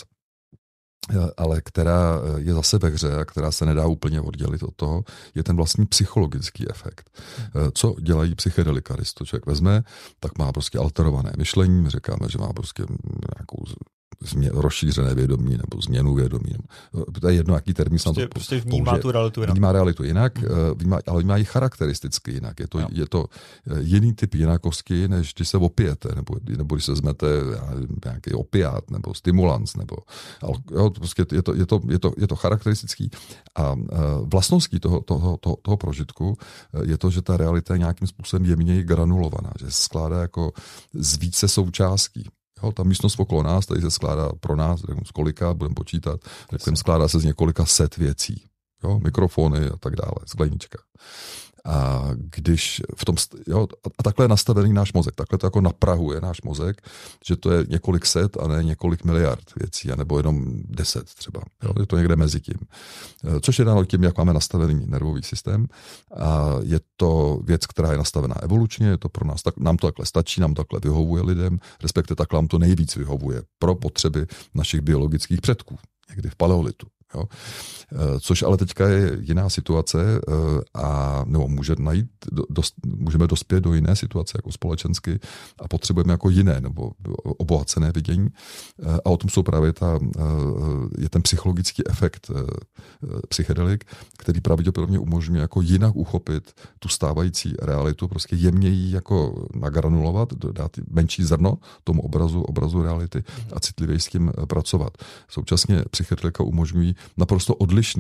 ale která je zase ve hře a která se nedá úplně oddělit od toho, je ten vlastní psychologický efekt. Co dělají psychedelika? Když to člověk vezme, tak má prostě alterované myšlení, my říkáme, že má prostě nějakou rozšířené vědomí nebo změnu vědomí. To je jedno, jaký termín se na to prostě vnímá tu realitu jinak. Vnímá realitu jinak, ale vnímá ji charakteristicky jinak. Je to jiný typ jinakosti, než když se opijete, nebo když se zmete nějaký opiát, nebo stimulans, nebo prostě je to charakteristický. A vlastností toho prožitku je to, že ta realita je nějakým způsobem jemněji granulovaná, že se skládá jako z více součástí. Ta místnost okolo nás, tady se skládá pro nás, z kolika budeme počítat, skládá se z několika set věcí. Mikrofony a tak dále, sklenička. A když v tom, a takhle je nastavený náš mozek, takhle to jako naprahuje náš mozek, že to je několik set a ne několik miliard věcí, anebo jenom 10 třeba. Je to někde mezi tím. Což je dáno tím, jak máme nastavený nervový systém. A je to věc, která je nastavená evolučně, je to pro nás, nám to takhle stačí, nám to takhle vyhovuje lidem, respektive takhle nám to nejvíc vyhovuje pro potřeby našich biologických předků, někdy v paleolitu. Což ale teďka je jiná situace nebo můžeme dospět do jiné situace jako společensky a potřebujeme jako jiné nebo obohacené vidění. A o tom jsou právě je ten psychologický efekt psychedelik, který pravděpodobně umožňuje jako jinak uchopit tu stávající realitu, prostě jemněji jako nagranulovat, dát menší zrno tomu obrazu reality a citlivě s tím pracovat. Současně psychedelika umožňují naprosto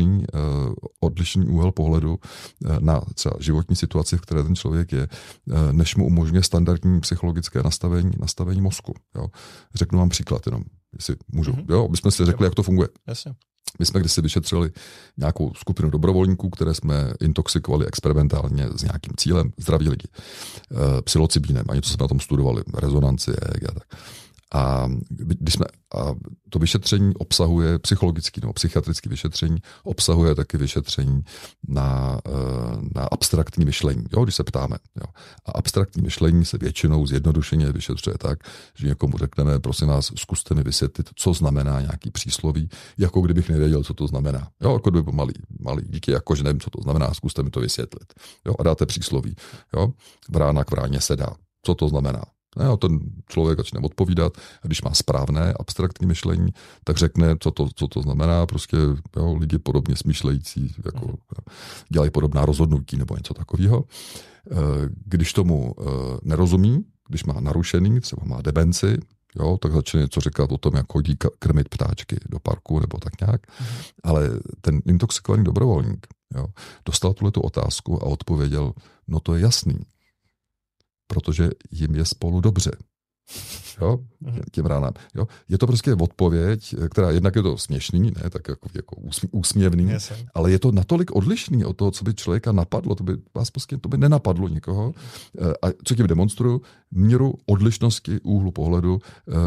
odlišný úhel pohledu na třeba životní situaci, v které ten člověk je, než mu umožňuje standardní psychologické nastavení mozku. Řeknu vám příklad jenom, jestli můžu. My jsme si řekli, jak to funguje. Jasně. My jsme kdysi vyšetřili nějakou skupinu dobrovolníků, které jsme intoxikovali experimentálně s nějakým cílem, zdraví lidi, psilocybínem, a něco jsme na tom studovali, rezonanci, a tak. A to vyšetření obsahuje psychologické nebo psychiatrické vyšetření, obsahuje taky vyšetření na abstraktní myšlení, jo, když se ptáme. Jo. A abstraktní myšlení se většinou zjednodušeně vyšetřuje tak, že někomu řekneme, prosím vás, zkuste mi vysvětlit, co znamená nějaký přísloví, jako kdybych nevěděl, co to znamená. Jo, jako kdyby malý díky, jako že nevím, co to znamená, zkuste mi to vysvětlit. Jo, a dáte přísloví. Jo, vrána k vráně sedá. Co to znamená? A ten člověk začne odpovídat, a když má správné abstraktní myšlení, tak řekne, co to znamená, prostě jo, lidi podobně smýšlející, jako, dělají podobná rozhodnutí nebo něco takového. Když tomu nerozumí, když má narušený, třeba má demenci, jo, tak začne něco říkat o tom, jak chodí krmit ptáčky do parku nebo tak nějak. Ale ten intoxikovaný dobrovolník, jo, dostal tuhletu otázku a odpověděl, no to je jasný, protože jim je spolu dobře. Jo? Těm ránám. Jo? Je to prostě odpověď, která jednak je to směšný, ne tak jako úsměvný, ale je to natolik odlišný od toho, co by člověka napadlo, to by nenapadlo nikoho. A co tím demonstruju? Míru odlišnosti úhlu pohledu,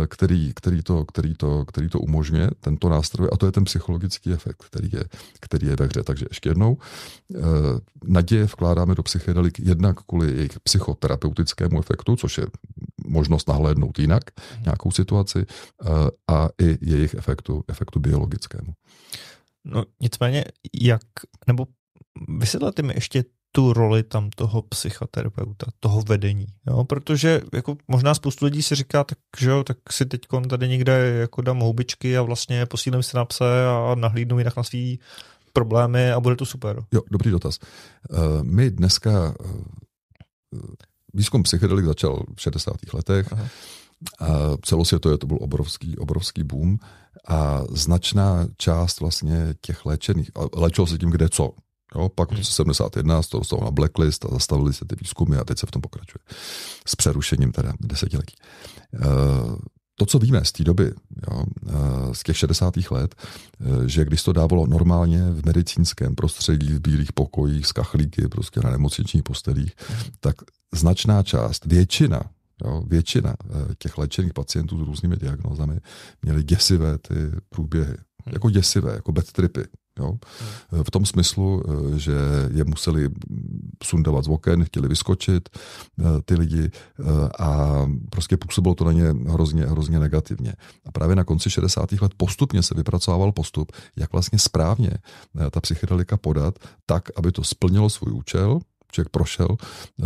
který to umožňuje, tento nástroj, a to je ten psychologický efekt, který je ve hře. Takže ještě jednou, naděje vkládáme do psychedelik jednak kvůli jejich psychoterapeutickému efektu, což je možnost nahlédnout jinak nějakou situaci, a i jejich efektu biologickému. No nicméně, nebo vysvětlete mi ještě tu roli tam toho psychoterapeuta, toho vedení, jo? Protože jako možná spoustu lidí si říká, tak si teďkon tady někde jako dám houbičky a vlastně posílím si na pse a nahlídnu jinak na svý problémy a bude to super. Jo, dobrý dotaz. My dneska výzkum psychedelik začal v 60. letech. Aha. A celosvětově to byl obrovský boom a značná část vlastně těch léčených, a léčilo se tím kde co. Jo, pak v roce 71 to dostalo na blacklist a zastavili se ty výzkumy a teď se v tom pokračuje. S přerušením teda 10letí. To, co víme z té doby, jo, z těch 60. let, že když to dávalo normálně v medicínském prostředí, v bílých pokojích, s kachlíky, prostě na nemocničních postelích, tak značná část, většina těch léčených pacientů s různými diagnózami měli děsivé ty průběhy. Jako děsivé, jako bad tripy. Jo? V tom smyslu, že je museli sundavat z oken, chtěli vyskočit ty lidi a prostě působilo to na ně hrozně negativně. A právě na konci 60. let postupně se vypracovával postup, jak vlastně správně ta psychedelika podat tak, aby to splnilo svůj účel, člověk prošel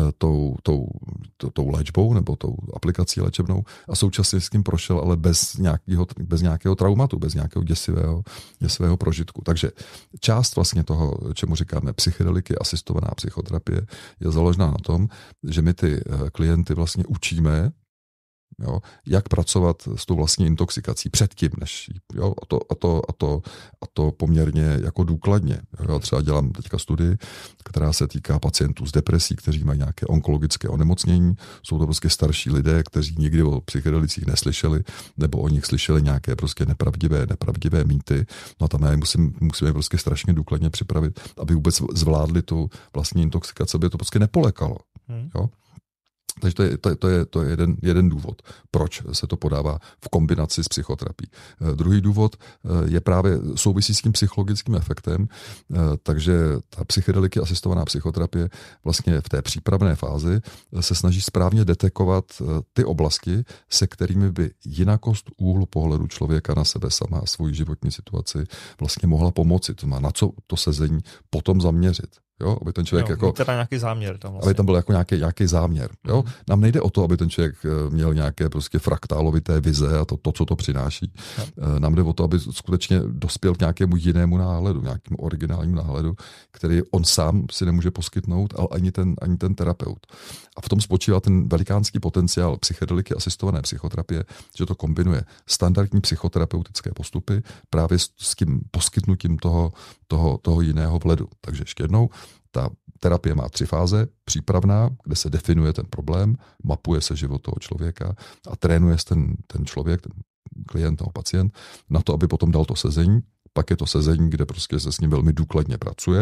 tou léčbou nebo tou aplikací léčebnou a současně s tím prošel, ale bez nějakého traumatu, bez nějakého děsivého prožitku. Takže část vlastně toho, čemu říkáme psychedeliky, asistovaná psychoterapie, je založená na tom, že my ty klienty vlastně učíme, jo, jak pracovat s tou vlastní intoxikací předtím, než jo, a to poměrně jako důkladně. Já třeba dělám teďka studii, která se týká pacientů s depresí, kteří mají nějaké onkologické onemocnění. Jsou to prostě starší lidé, kteří nikdy o psychedelicích neslyšeli, nebo o nich slyšeli nějaké prostě nepravdivé mýty. No a tam musíme prostě strašně důkladně připravit, aby vůbec zvládli tu vlastní intoxikaci, aby to prostě nepolekalo. Jo? Takže to je jeden důvod, proč se to podává v kombinaci s psychoterapií. Druhý důvod je právě souvisí s tím psychologickým efektem, takže ta psychedeliky asistovaná psychoterapie vlastně v té přípravné fázi se snaží správně detekovat ty oblasti, se kterými by jinakost úhlu pohledu člověka na sebe sama a svoji životní situaci vlastně mohla pomoci. To má na co to sezení potom zaměřit. Jo, aby ten člověk teda nějaký záměr tam vlastně. Aby tam byl jako nějaký záměr. Jo? Nám nejde o to, aby ten člověk měl nějaké prostě fraktálovité vize a to, co to přináší. Nám jde o to, aby skutečně dospěl k nějakému jinému náhledu, nějakému originálnímu náhledu, který on sám si nemůže poskytnout, ale ani ten terapeut. A v tom spočívá ten velikánský potenciál psychedeliky asistované psychoterapie, že to kombinuje standardní psychoterapeutické postupy právě s tím poskytnutím toho jiného vhledu. Takže ještě jednou, ta terapie má 3 fáze. Přípravná, kde se definuje ten problém, mapuje se život toho člověka a trénuje se ten člověk, ten klient nebo pacient na to, aby potom dal to sezení. Pak je to sezení, kde prostě se s ním velmi důkladně pracuje.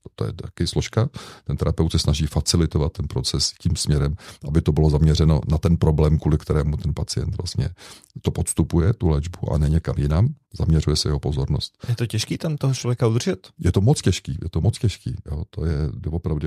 To je taky složka. Ten terapeut se snaží facilitovat ten proces tím směrem, aby to bylo zaměřeno na ten problém, kvůli kterému ten pacient vlastně to podstupuje, tu léčbu, a ne někam jinam. Zaměřuje se jeho pozornost. Je to těžký tam toho člověka udržet? Je to moc těžký. Jo. To je opravdu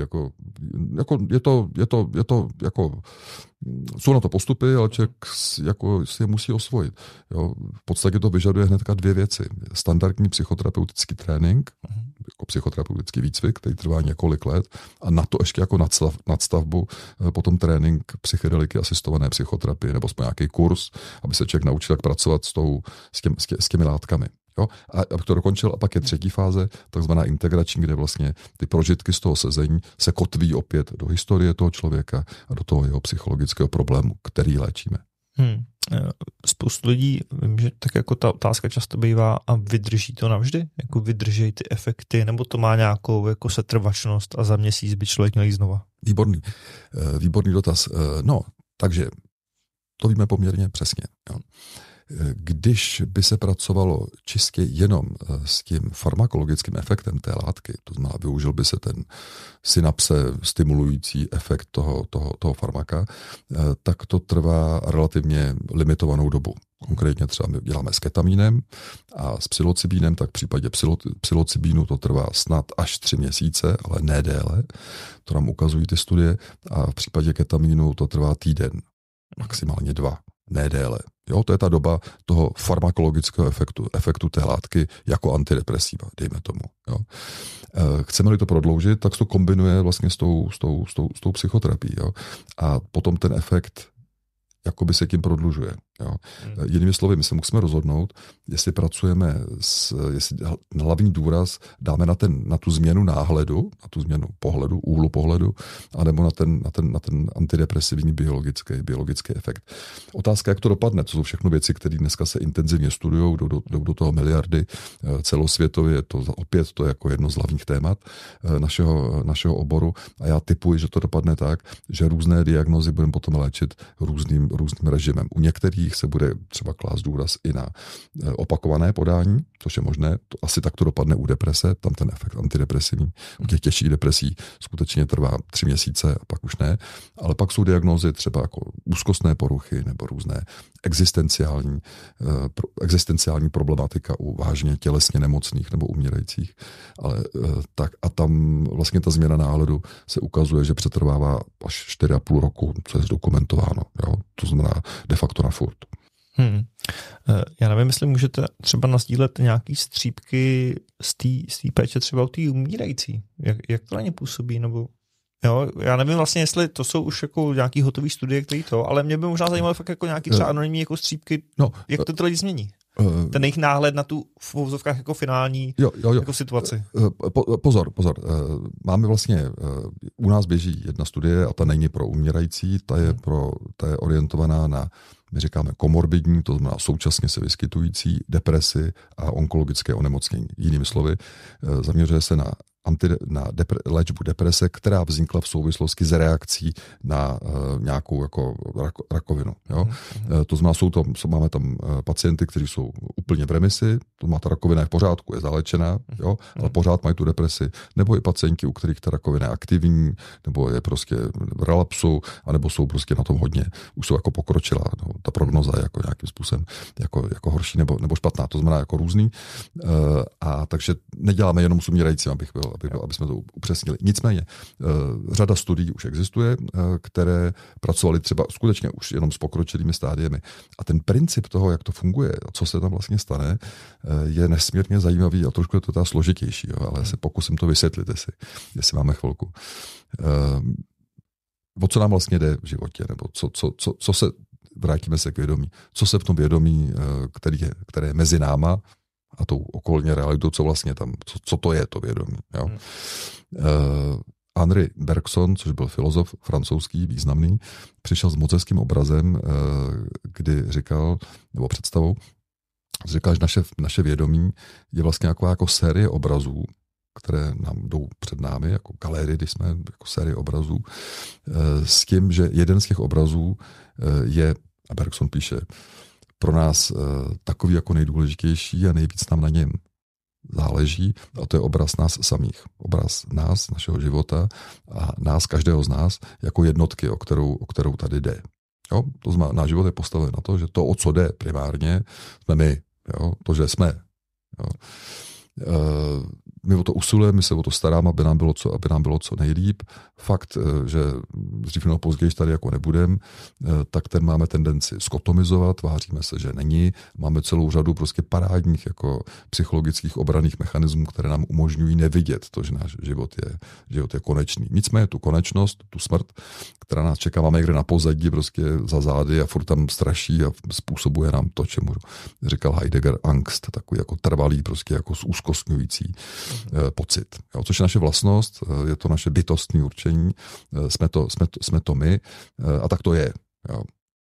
jsou na to postupy, ale člověk jako si je musí osvojit. Jo. V podstatě to vyžaduje hnedka 2 věci. Standardní psychoterapeutický trénink, jako psychoterapeutický výcvik, který trvá několik let, a na to ještě jako nadstavbu potom trénink psychedeliky asistované psychoterapie nebo nějaký kurz, aby se člověk naučil, jak pracovat s těmi látkami. Jo? A aby to dokončil, a pak je 3. fáze, takzvaná integrační, kde vlastně ty prožitky z toho sezení se kotví opět do historie toho člověka a do toho jeho psychologického problému, který léčíme. Spoustu lidí, vím, že tak jako ta otázka často bývá, a vydrží to navždy? Jako vydrží ty efekty, nebo to má nějakou jako setrvačnost a za měsíc by člověk měl jít znova? Výborný dotaz. No, takže to víme poměrně přesně. Jo. Když by se pracovalo čistě jenom s tím farmakologickým efektem té látky, to znamená, využil by se ten synapse stimulující efekt toho farmaka, tak to trvá relativně limitovanou dobu. Konkrétně třeba my děláme s ketamínem a s psilocybínem, tak v případě psilocybínu to trvá snad až 3 měsíce, ale ne déle. To nám ukazují ty studie. A v případě ketamínu to trvá týden, maximálně 2. Ne déle. Jo, to je ta doba toho farmakologického efektu té látky jako antidepresiva, dejme tomu. Jo. Chceme-li to prodloužit, tak se to kombinuje vlastně s tou psychoterapií. Jo. A potom ten efekt jakoby se tím prodlužuje. Jo. Jinými slovy, my se musíme rozhodnout, jestli pracujeme jestli hlavní důraz dáme na tu změnu náhledu, na tu změnu pohledu, úhlu pohledu, anebo na ten antidepresivní biologický efekt. Otázka, jak to dopadne, to jsou všechno věci, které dneska se intenzivně studují, jdou do toho miliardy celosvětově, to je jako jedno z hlavních témat našeho oboru, a já tipuji, že to dopadne tak, že různé diagnózy budeme potom léčit různým režimem. U některých se bude třeba klást důraz i na opakované podání, což je možné. To asi tak to dopadne u deprese, tam ten efekt antidepresivní. U těch těžších depresí skutečně trvá 3 měsíce a pak už ne. Ale pak jsou diagnózy třeba jako úzkostné poruchy nebo různé existenciální problematika u vážně tělesně nemocných nebo umírajících. A tam vlastně ta změna náhledu se ukazuje, že přetrvává až 4,5 roku, co je zdokumentováno. Jo? To znamená de facto na furt. Já nevím, jestli můžete třeba nasdílet nějaký střípky z té péče třeba u té umírající. Jak to na ně působí? Nebo jo, já nevím vlastně, jestli to jsou už jako nějaký hotový studie, který ale mě by možná zajímalo fakt jako nějaký třeba anonymní jako střípky, jak to lidi změní. Ten jejich náhled na tu v uvozovkách jako finální jako situaci. Pozor. Máme vlastně, u nás běží jedna studie a ta není pro umírající, ta je orientovaná na, my říkáme komorbidní, to znamená současně se vyskytující depresi a onkologické onemocnění. Jinými slovy, zaměřuje se na léčbu deprese, která vznikla v souvislosti s reakcí na nějakou jako rakovinu. Jo? To znamená, máme tam pacienty, kteří jsou úplně v remisi, to má ta rakovina je v pořádku, je zalečená, jo? Ale pořád mají tu depresi, nebo i pacienti, u kterých ta rakovina je aktivní, nebo je prostě v relapsu, anebo jsou prostě na tom hodně, už jsou jako pokročilá. No, ta prognoza je jako nějakým způsobem jako horší nebo špatná, to znamená jako různý. A takže neděláme jenom s umírajícím, aby jsme to upřesnili. Nicméně, řada studií už existuje, které pracovaly třeba skutečně už jenom s pokročilými stádiemi. A ten princip toho, jak to funguje a co se tam vlastně stane, je nesmírně zajímavý a trošku je to složitější, jo, ale se pokusím to vysvětlit, jestli máme chvilku. O co nám vlastně jde v životě, nebo co se, vrátíme se k vědomí, co se v tom vědomí, které je mezi náma a tou okolní realitou, co vlastně tam, co to je to vědomí. Jo? Henri Bergson, což byl filozof francouzský, významný, přišel s moc hezkým obrazem, kdy říkal, nebo představou, říkal, že naše vědomí je vlastně jako série obrazů, které nám jdou před námi, jako galerie, když jsme jako série obrazů, s tím, že jeden z těch obrazů je, a Bergson píše, pro nás takový jako nejdůležitější a nejvíc nám na něm záleží, a to je obraz nás samých. Obraz nás, našeho života a nás, každého z nás, jako jednotky, o kterou tady jde. Jo? To znamená, náš život je postaven na to, že to, o co jde primárně, jsme my. Jo? To, že jsme. Jo? My o to usilujeme, my se o to staráme, aby nám bylo co nejlíp. Fakt, že dřív nebo později tady jako nebudem, tak ten máme tendenci skotomizovat, tváříme se, že není. Máme celou řadu prostě parádních jako psychologických obranných mechanismů, které nám umožňují nevidět to, že náš život je konečný. Nicméně tu konečnost, tu smrt, která nás čeká, máme někde na pozadí, prostě za zády a furt tam straší a způsobuje nám to, čemu říkal Heidegger angst, takový jako trvalý, prostě jako úzkostňující pocit. Jo, což je naše vlastnost, je to naše bytostní určení, jsme to my a tak to je. Jo.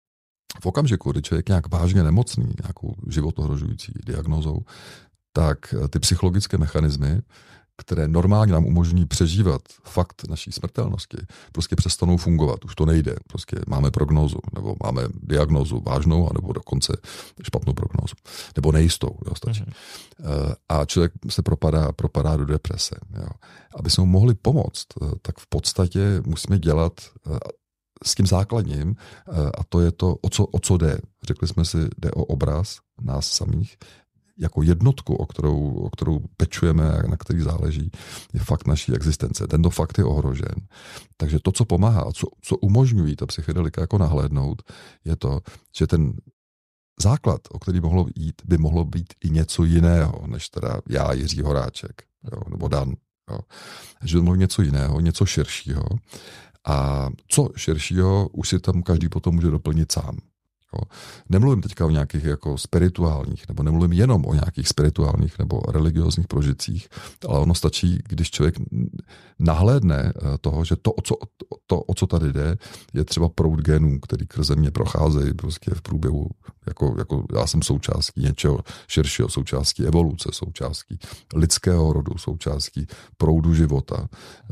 V okamžiku, kdy člověk je nějak vážně nemocný, nějakou životohrožující diagnózou, tak ty psychologické mechanismy, které normálně nám umožní přežívat fakt naší smrtelnosti, prostě přestanou fungovat. Už to nejde. Prostě máme prognózu, nebo máme diagnózu vážnou, nebo dokonce špatnou prognózu. Nebo nejistou. Jo, stačí. A člověk se propadá do deprese. Jo. Aby jsme mu mohli pomoct, tak v podstatě musíme dělat s tím základním, a to je to, o co jde. Řekli jsme si, jde o obraz nás samých, jako jednotku, o kterou pečujeme a na který záleží, je fakt naší existence. Tento fakt je ohrožen. Takže to, co pomáhá a co umožňují ta psychedelika jako nahlédnout, je to, že ten základ, o který mohlo jít, by mohlo být i něco jiného, než teda já, Jiří Horáček, jo, nebo Dan. Jo. Že by mohlo něco jiného, něco širšího. A co širšího už si tam každý potom může doplnit sám. Jo. Nemluvím teďka o nějakých jako spirituálních, nebo nemluvím jenom o nějakých spirituálních nebo religiózních prožitcích, ale ono stačí, když člověk nahlédne toho, že o co tady jde, je třeba proud genů, který krze mě procházejí prostě v průběhu, jako já jsem součástí něčeho širšího, součástí evoluce, součástí lidského rodu, součástí proudu života.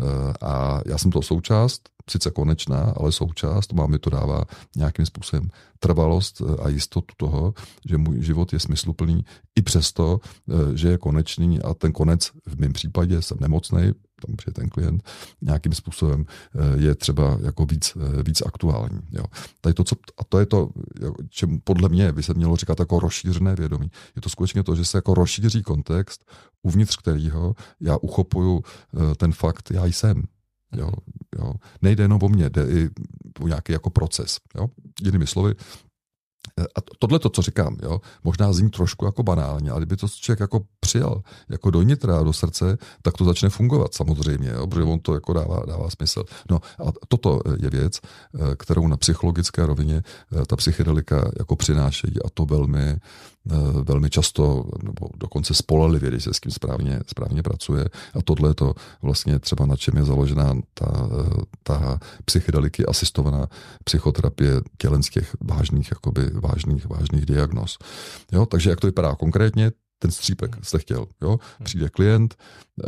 A já jsem to součást, sice konečná, ale součást, mi to dává nějakým způsobem trvalost a jistotu toho, že můj život je smysluplný i přesto, že je konečný a ten konec v mém případě jsem nemocnej, tam přijde ten klient, nějakým způsobem je třeba jako víc aktuální. Jo. Tady to je to, čemu podle mě by se mělo říkat jako rozšířené vědomí. Je to skutečně to, že se jako rozšíří kontext, uvnitř kterého já uchopuju ten fakt, já jsem. Jo. Nejde jenom o mě, jde i o nějaký jako proces. Jo. Jinými slovy, a tohle to, co říkám, jo, možná zní trošku jako banálně, ale kdyby to člověk jako přijal jako do nitra, do srdce, tak to začne fungovat samozřejmě, jo, protože on to jako dává smysl. No a toto je věc, kterou na psychologické rovině ta psychedelika jako přinášejí a to velmi často, nebo dokonce spolehlivě, když se s tím správně pracuje. A tohle je to vlastně třeba na čem je založená ta psychedeliky asistovaná psychoterapie tělen z těch vážných diagnóz. Jo, takže jak to vypadá konkrétně, ten střípek jste chtěl. Jo? Přijde klient,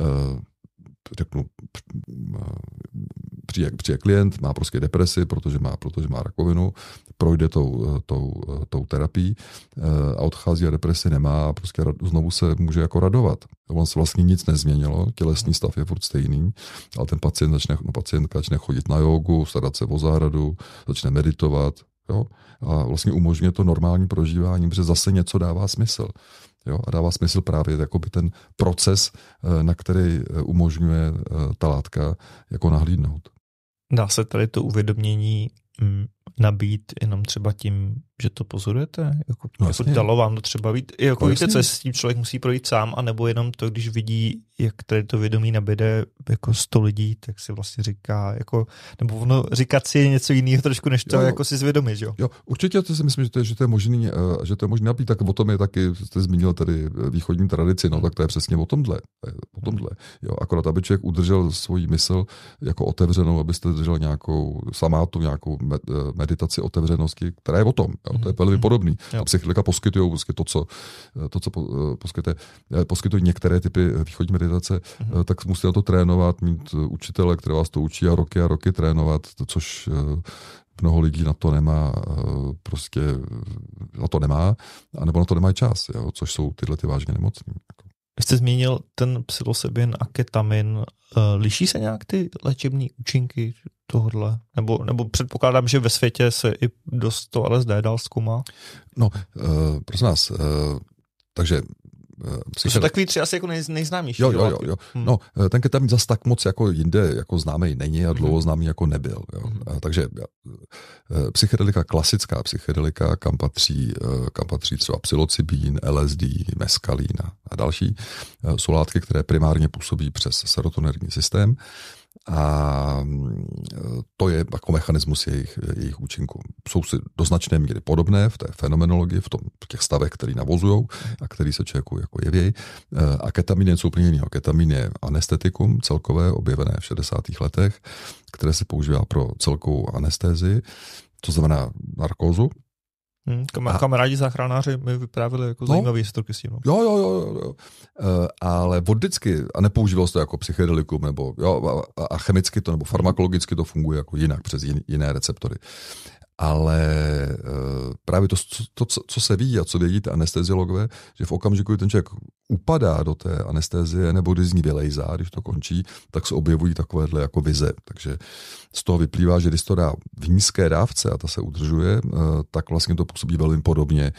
přijde klient, má prostě depresi, protože má rakovinu, projde tou terapií a odchází a depresi nemá a prostě znovu se může jako radovat. On se vlastně nic nezměnilo, tělesný stav je furt stejný, ale ten pacientka začne chodit na jógu, starat se o zahradu, začne meditovat, jo? A vlastně umožňuje to normální prožívání, protože zase něco dává smysl. Jo? A dává smysl právě jakoby ten proces, na který umožňuje ta látka jako nahlídnout. Dá se tady to uvědomění nabít jenom třeba tím, že to pozorujete? Jako dalo vám to třeba být? Jako víte, co s tím člověk musí projít sám, anebo jenom to, když vidí, jak tady to vědomí nabíde jako 100 lidí, tak si vlastně říká, jako, nebo ono říkat si je něco jiného trošku, než to jako si zvědomit, jo? Jo, určitě to si myslím, že to je možný nabít, tak o tom je taky, jste zmínil tady východní tradici, no tak to je přesně o tomhle. Jo, akorát, aby člověk udržel svoji mysl jako otevřenou, abyste držel nějakou samátu, nějakou meditaci otevřenosti, která je o tom. Jo, to je velmi podobný. A psychedelika poskytují prostě to, co poskytují některé typy východní meditace, tak musíte na to trénovat, mít učitele, které vás to učí a roky trénovat, což mnoho lidí na to nemá, anebo na to nemají čas, jo, což jsou tyhle ty vážně nemocní. Jste zmínil ten psilocybin a ketamin. Liší se nějak ty léčební účinky tohodle? Nebo předpokládám, že ve světě se i dost to LSD dál zkoumá? No, prosím vás, takže to jsou takový tři asi jako nejznámější. Jo. No, ten ketamin zas tak moc jako jinde jako známý není a dlouho známý jako nebyl. Jo. Takže psychedelika, klasická psychedelika, kam patří třeba psilocybin, LSD, meskalín a další, jsou látky, které primárně působí přes serotoninerní systém. A to je jako mechanismus jejich účinku. Jsou si do značné míry podobné v té fenomenologii, v těch stavech, který navozují a který se člověku jako jeví. A ketamin je něco úplně jiného. Ketamin je anestetikum celkové, objevené v 60. letech, které se používá pro celkovou anestézii, to znamená narkózu. Kamarádi záchranáři mi vyprávěli jako zajímavý historky s tím. No. Jo. Ale od vždycky, a nepoužívalo se to jako psychedelikum, nebo a chemicky to, nebo farmakologicky to funguje jako jinak, přes jiné receptory. Ale právě to, co se ví a co vědí ty anesteziologové, že v okamžiku, kdy ten člověk upadá do té anestezie nebo když z ní vylejzá, když to končí, tak se objevují takovéhle jako vize. Takže z toho vyplývá, že když to dá v nízké dávce a ta se udržuje, tak vlastně to působí velmi podobně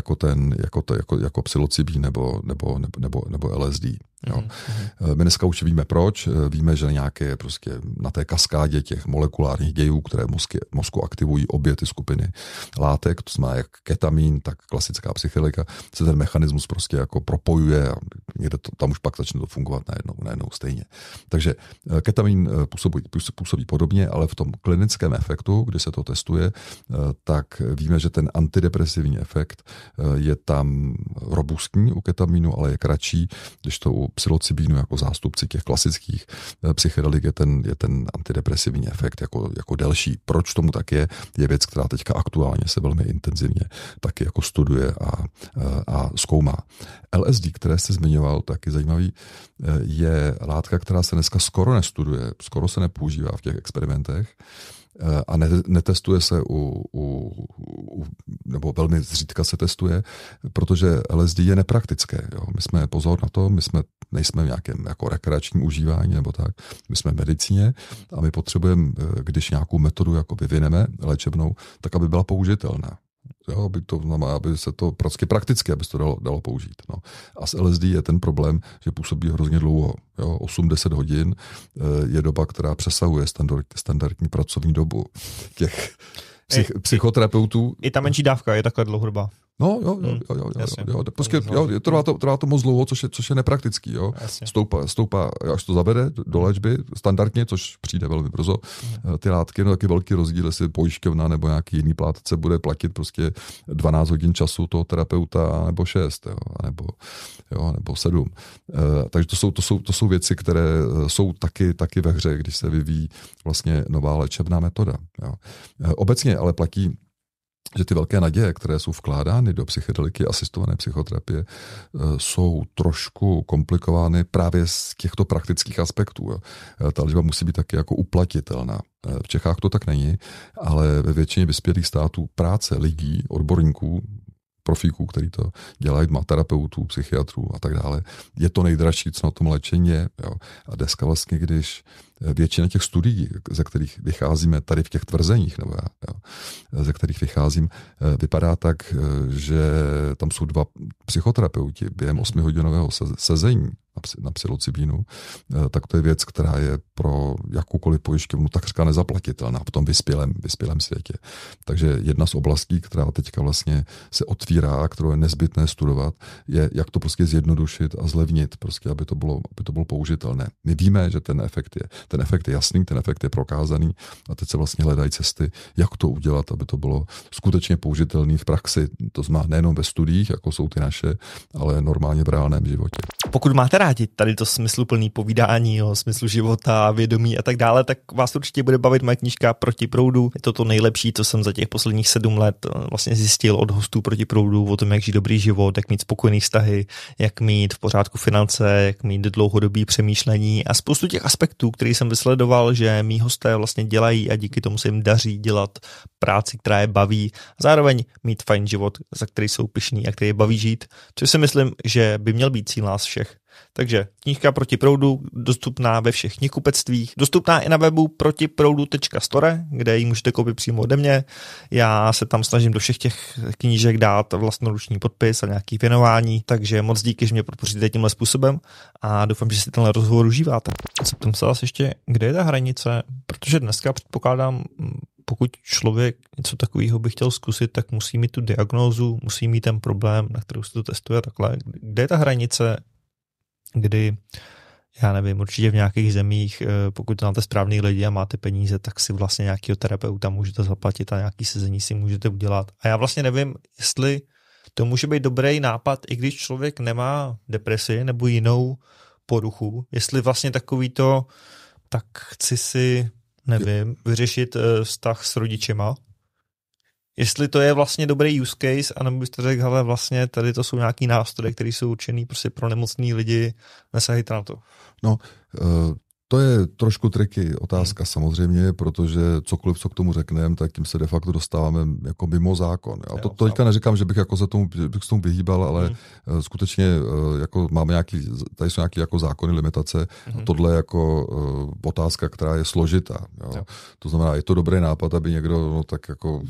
jako psilocybin nebo LSD. Jo. My dneska už víme proč, víme, že nějaké prostě na té kaskádě těch molekulárních dějů, které mozku aktivují obě ty skupiny látek, to znamená jak ketamin, tak klasická psychedelika, se ten mechanismus prostě jako propojuje a někde tam už pak začne to fungovat najednou stejně. Takže ketamin působí podobně, ale v tom klinickém efektu, kdy se to testuje, tak víme, že ten antidepresivní efekt je tam robustní u ketaminu, ale je kratší, když to u psilocybinu jako zástupci těch klasických psychedelik je ten antidepresivní efekt jako delší. Proč tomu tak je věc, která teďka aktuálně se velmi intenzivně taky jako studuje a zkoumá. LSD, které jste zmiňoval, taky zajímavý, je látka, která se dneska skoro nestuduje, skoro se nepoužívá v těch experimentech a netestuje se nebo velmi zřídka se testuje, protože LSD je nepraktické. Jo. My jsme pozor na to, nejsme v nějakém jako rekreačním užívání nebo tak, my jsme v medicíně a my potřebujeme, když nějakou metodu jako vyvineme léčebnou, tak aby byla použitelná. Jo, aby se to prostě prakticky, aby se to dalo použít. No. A s LSD je ten problém, že působí hrozně dlouho. 8-10 hodin je doba, která přesahuje standardní pracovní dobu těch psychoterapeutů. I ta menší dávka je takhle dlouhodobá. No, jo. Prostě, trvá to moc dlouho, což je nepraktický. Jo. Stoupá, až to zavede do léčby standardně, což přijde velmi brzo. Ty látky, taky velký rozdíl, jestli pojišťovna nebo nějaký jiný plátce bude platit prostě 12 hodin času toho terapeuta, nebo 6, nebo 7. Takže to jsou věci, které jsou taky ve hře, když se vyvíjí vlastně nová léčebná metoda. Jo. Obecně ale platí, že ty velké naděje, které jsou vkládány do psychedeliky, asistované psychoterapie, jsou trošku komplikovány právě z těchto praktických aspektů. Jo. Ta léčba musí být taky jako uplatitelná. V Čechách to tak není, ale ve většině vyspělých států práce lidí, odborníků, profíků, který to dělají, má terapeutů, psychiatrů a tak dále. Je to nejdražší, co na tom léčení je. Jo. A dneska vlastně, když většina těch studií, ze kterých vycházíme tady v těch tvrzeních, ze kterých vycházím, vypadá tak, že tam jsou 2 psychoterapeuti během 8hodinového sezení na psilocybínu, tak to je věc, která je pro jakoukoliv pojišťovnu takřka nezaplatitelná v tom vyspělém světě. Takže jedna z oblastí, která teďka vlastně se otvírá, kterou je nezbytné studovat, je, jak to prostě zjednodušit a zlevnit, prostě, aby to bylo použitelné. My víme, že ten efekt je jasný, ten efekt je prokázaný a teď se vlastně hledají cesty, jak to udělat, aby to bylo skutečně použitelné v praxi. To znamená nejenom ve studiích, jako jsou ty naše, ale normálně v reálném životě. Pokud máte rádi tady to smysluplný povídání o smyslu života, vědomí a tak dále, tak vás určitě bude bavit moje knížka Proti proudu. Je to nejlepší, co jsem za těch posledních 7 let vlastně zjistil od hostů Proti proudu o tom, jak žít dobrý život, jak mít spokojený vztahy, jak mít v pořádku finance, jak mít dlouhodobý přemýšlení a spoustu těch aspektů, který jsem vysledoval, že mý hosté vlastně dělají a díky tomu se jim daří dělat práci, která je baví, zároveň mít fajn život, za který jsou pyšní a který je baví žít, což si myslím, že by měl být cíl nás všech. Takže knížka Proti proudu dostupná ve všech knihkupectvích, dostupná i na webu protiproudu.store, kde ji můžete koupit přímo ode mě. Já se tam snažím do všech těch knížek dát vlastnoruční podpis a nějaký věnování, takže moc díky, že mě podpoříte tímhle způsobem a doufám, že si tenhle rozhovor užíváte. Zeptám se vás ještě, kde je ta hranice, protože dneska předpokládám, pokud člověk něco takového by chtěl zkusit, tak musí mít tu diagnózu, musí mít ten problém, na kterou se to testuje takhle. Kde je ta hranice, kdy, já nevím, určitě v nějakých zemích, pokud máte správný lidi a máte peníze, tak si vlastně nějakého terapeuta můžete zaplatit a nějaký sezení si můžete udělat. A já vlastně nevím, jestli to může být dobrý nápad, i když člověk nemá depresi nebo jinou poruchu, jestli vlastně takový to, tak chci si, nevím, vyřešit vztah s rodičema. Jestli to je vlastně dobrý use case, anebo byste řekl, hele, vlastně tady to jsou nějaký nástroje, které jsou určený prostě pro nemocný lidi, nesahejte na to. No, to je trošku triky otázka samozřejmě, protože cokoliv, co k tomu řekneme, tak tím se de facto dostáváme jako mimo zákon. Já to teďka neříkám, že bych jako se tomu vyhýbal, ale skutečně jako máme tady jsou nějaké jako zákony, limitace. A tohle je jako otázka, která je složitá. Jo. To znamená, je to dobrý nápad, aby někdo no, tak jako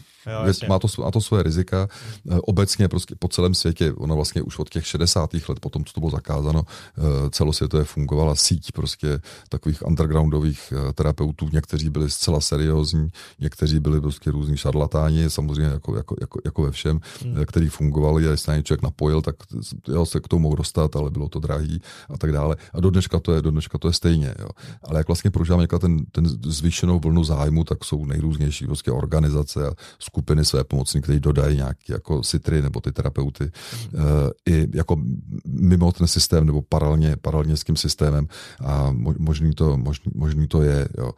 má to svoje rizika. Obecně prostě po celém světě, ono vlastně už od těch 60. let, potom, co to bylo zakázáno, celosvětově fungovala síť prostě takových undergroundových terapeutů. Někteří byli zcela seriózní, někteří byli prostě různí šarlatáni, samozřejmě jako ve všem, který fungovali, a když se na ně člověk napojil, tak se k tomu mohl dostat, ale bylo to drahý a tak dále. A do dneška to je stejně. Jo. Ale jak vlastně prožíváme ten zvýšenou vlnu zájmu, tak jsou nejrůznější prostě organizace a skupiny své pomocní, které dodají nějaký jako sitry nebo ty terapeuty i jako mimo ten systém nebo paralelně s tím systémem a možný to je. Jo.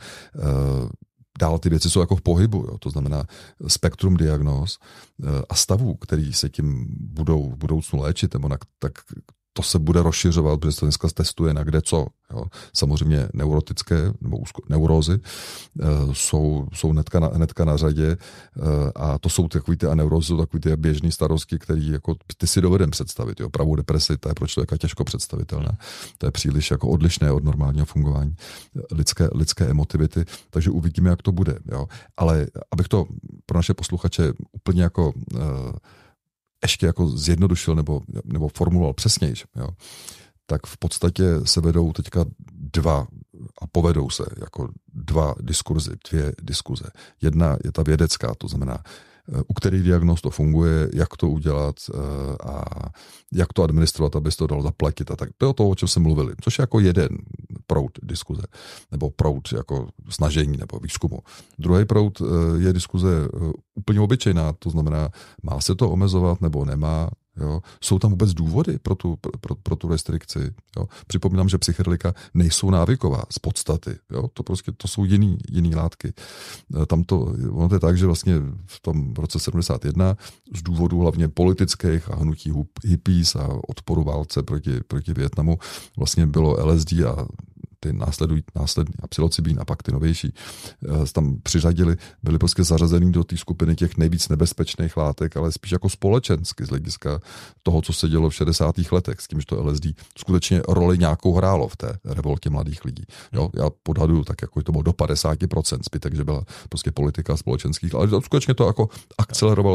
Dál ty věci jsou jako v pohybu, jo. To znamená spektrum diagnóz a stavů, který se tím budou v budoucnu léčit, nebo tak to se bude rozšiřovat, protože se dneska testuje na kde co. Jo. Samozřejmě neurotické nebo neurózy jsou hnedka na řadě a to jsou takový ty neurózy, takový ty běžný starosti, který jako ty si dovedeme představit. Jo. Pravou depresi, to je pro člověka těžko představitelná. To je příliš jako odlišné od normálního fungování lidské emotivity, takže uvidíme, jak to bude. Jo. Ale abych to pro naše posluchače úplně jako ještě jako zjednodušil nebo formuloval přesnějš, jo, tak v podstatě se vedou teďka povedou se jako dvě diskuze. Jedna je ta vědecká, to znamená, u kterých diagnóz to funguje, jak to udělat a jak to administrovat, aby se to dalo zaplatit a tak. To je to, o čem jsme mluvili, což je jako jeden proud diskuze, nebo proud jako snažení nebo výzkumu. Druhý proud je diskuze úplně obyčejná, to znamená, má se to omezovat nebo nemá. Jo. Jsou tam vůbec důvody pro tu restrikci? Jo. Připomínám, že psychedelika nejsou návyková z podstaty. Jo. To jsou jiný látky. Ono to je tak, že vlastně v tom roce 71 z důvodu hlavně politických a hnutí hippies a odporu válce proti Vietnamu vlastně bylo LSD a ty následní a psilocybin a pak ty novější tam přiřadili, byli prostě zařazený do té skupiny těch nejvíc nebezpečných látek, ale spíš jako společensky z hlediska toho, co se dělo v 60. letech, s tím, že to LSD skutečně roli nějakou hrálo v té revoltě mladých lidí. Jo, já podhaduju tak, jako to bylo do 50%, zbytek, že byla prostě politika společenských, ale skutečně to jako akcelerovalo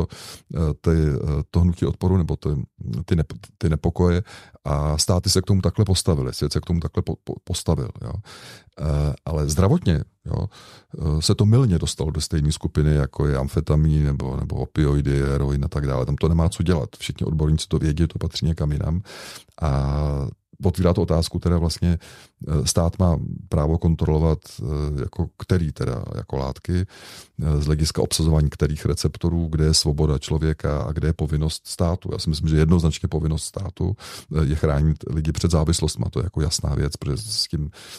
to hnutí odporu nebo ty nepokoje a státy se k tomu takhle postavily, svět se k tomu takhle postavil. Jo. Ale zdravotně se to mylně dostalo do stejné skupiny, jako je amfetamin nebo opioidy, heroin a tak dále. Tam to nemá co dělat. Všichni odborníci to vědí, to patří někam jinam. A otvírá to otázku, teda vlastně stát má právo kontrolovat jako který teda jako látky z hlediska obsazování kterých receptorů, kde je svoboda člověka a kde je povinnost státu. Já si myslím, že jednoznačně povinnost státu je chránit lidi před závislostmi. To je jako jasná věc, protože s tím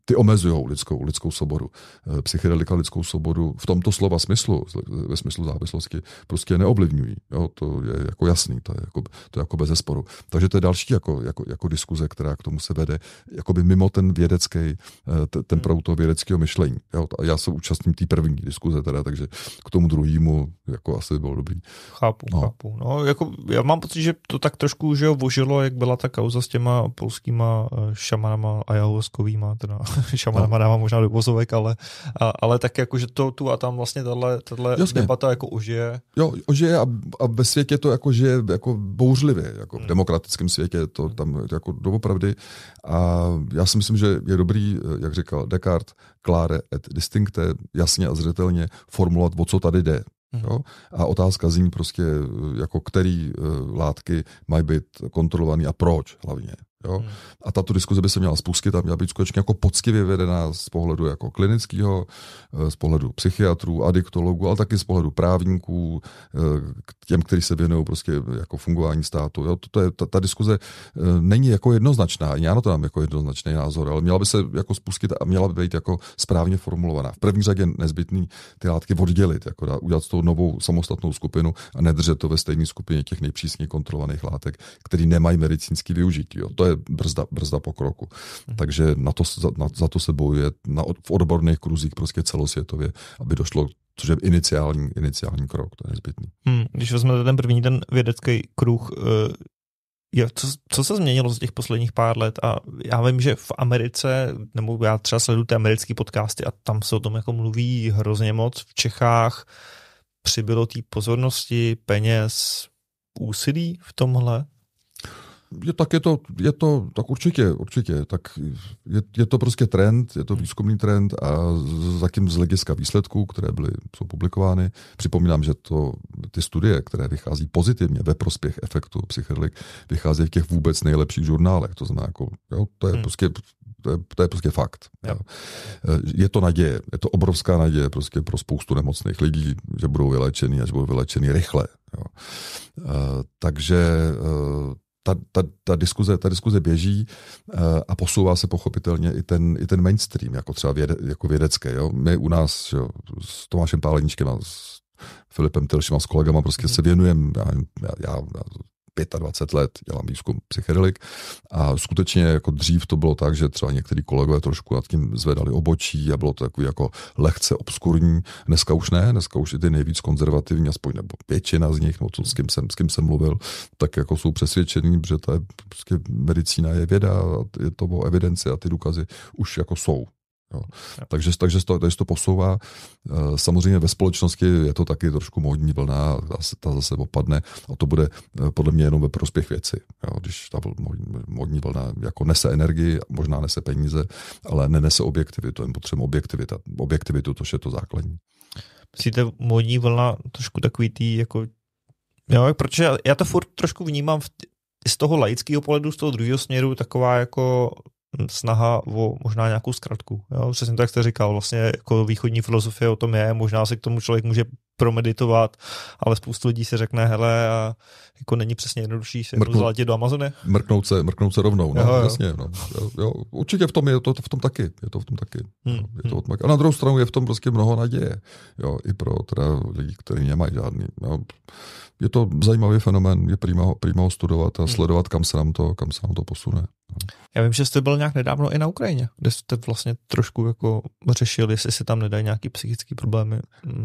ty omezují lidskou svobodu. Psychedelika lidskou svobodu v tomto slova smyslu, ve smyslu závislosti, prostě neovlivňují. Jo, to je jako jasný, to je jako bez zesporu. Takže to je další jako diskuze, která k tomu se vede, jakoby mimo ten vědecký, ten proud toho vědeckého myšlení. Jo, a já se účastním té první diskuze teda, takže k tomu druhému jako asi bylo dobrý. Chápu. No, jako, já mám pocit, že to tak trošku, že vožilo, jak byla ta kauza s těma polskýma šamanama ayahuaskovýma, teda šamanama dávám možná do vozovek, ale tak jako, že to tu a tam vlastně tato debata jako ožije. Jo, ožije a ve světě to jako žije jako bouřlivě, jako v demokratickém světě to tam jako doopravdy. A já si myslím, že je dobrý, jak říkal Descartes, clare et distincte, jasně a zřetelně formulovat, o co tady jde. Jo? A otázka zní prostě, jako který látky mají být kontrolovaný a proč hlavně. Jo? A tato diskuze by se měla spustit a měla být skutečně jako poctivě vedená z pohledu jako klinického, z pohledu psychiatrů, adiktologů, ale taky z pohledu právníků, k těm, kteří se věnují prostě jako fungování státu. Jo? Ta diskuze není jako jednoznačná, já na to mám jako jednoznačný názor, ale měla by se jako spustit a měla by být jako správně formulovaná. V první řadě nezbytný ty látky oddělit, jako udělat z toho novou samostatnou skupinu a nedržet to ve stejné skupině těch nejpřísněji kontrolovaných látek, které nemají medicínský využití. Jo? To je brzda pokroku. Takže za to se bojuje v odborných kruzích prostě celosvětově, aby došlo, což je iniciální krok, to je nezbytný. Když vezmete ten vědecký kruh, co se změnilo za těch posledních pár let? A já vím, že v Americe, nebo já třeba sleduju ty americké podcasty a tam se o tom jako mluví hrozně moc. V Čechách přibylo té pozornosti, peněz, úsilí v tomhle? Tak určitě, tak je to prostě trend, je to výzkumný trend a zatím z hlediska výsledků, které jsou publikovány, připomínám, že ty studie, které vychází pozitivně ve prospěch efektu psychedelik, vychází v těch vůbec nejlepších žurnálech, to znamená, jako, jo, to je prostě fakt. Jo. Je to naděje, je to obrovská naděje prostě pro spoustu nemocných lidí, že budou vylečení a že budou vylečení rychle. Jo. Takže ta diskuze běží a posouvá se pochopitelně i ten mainstream, jako třeba jako vědecký. Jo. My u nás s Tomášem Páleníčkem a s Filipem Tilšem a s kolegama prostě se věnujeme, já 25 let dělám výzkum psychedelik a skutečně jako dřív to bylo tak, že třeba některý kolegové trošku nad tím zvedali obočí a bylo to takový jako lehce obskurní. Dneska už ne, dneska už i ty nejvíc konzervativní, aspoň nebo většina z nich, no to, s kým jsem mluvil, tak jako jsou přesvědčení, že ta prostě medicína je věda, je to o evidenci a ty důkazy už jako jsou. Jo. Takže to posouvá. Samozřejmě ve společnosti je to taky trošku módní vlna, ta zase opadne a to bude podle mě jenom ve prospěch věci. Jo. Když ta módní vlna jako nese energii, možná nese peníze, ale nenese objektivitu, jen potřebujeme objektivitu, to je to základní. Myslíte módní vlna trošku takový tý jako... Jo, protože já to furt trošku vnímám z toho laického pohledu, z toho druhého směru, taková jako snaha o možná nějakou zkratku. Jo? Přesně tak jste říkal, vlastně jako východní filozofie o tom je, možná se k tomu člověk může promeditovat, ale spoustu lidí si řekne, hele, a jako není přesně jednodušší se zaletět do Amazony. Mrknout se rovnou, no, jasně. No. Jo, určitě v tom taky. A na druhou stranu je v tom prostě mnoho naděje. Jo, i pro teda lidi, kteří nemají žádný. Jo. Je to zajímavý fenomén, je prima ho studovat a sledovat, kam se nám to posune. Já vím, že jste byl nějak nedávno i na Ukrajině, kde jste vlastně trošku jako řešil, jestli se tam nedají nějaký psychický problémy.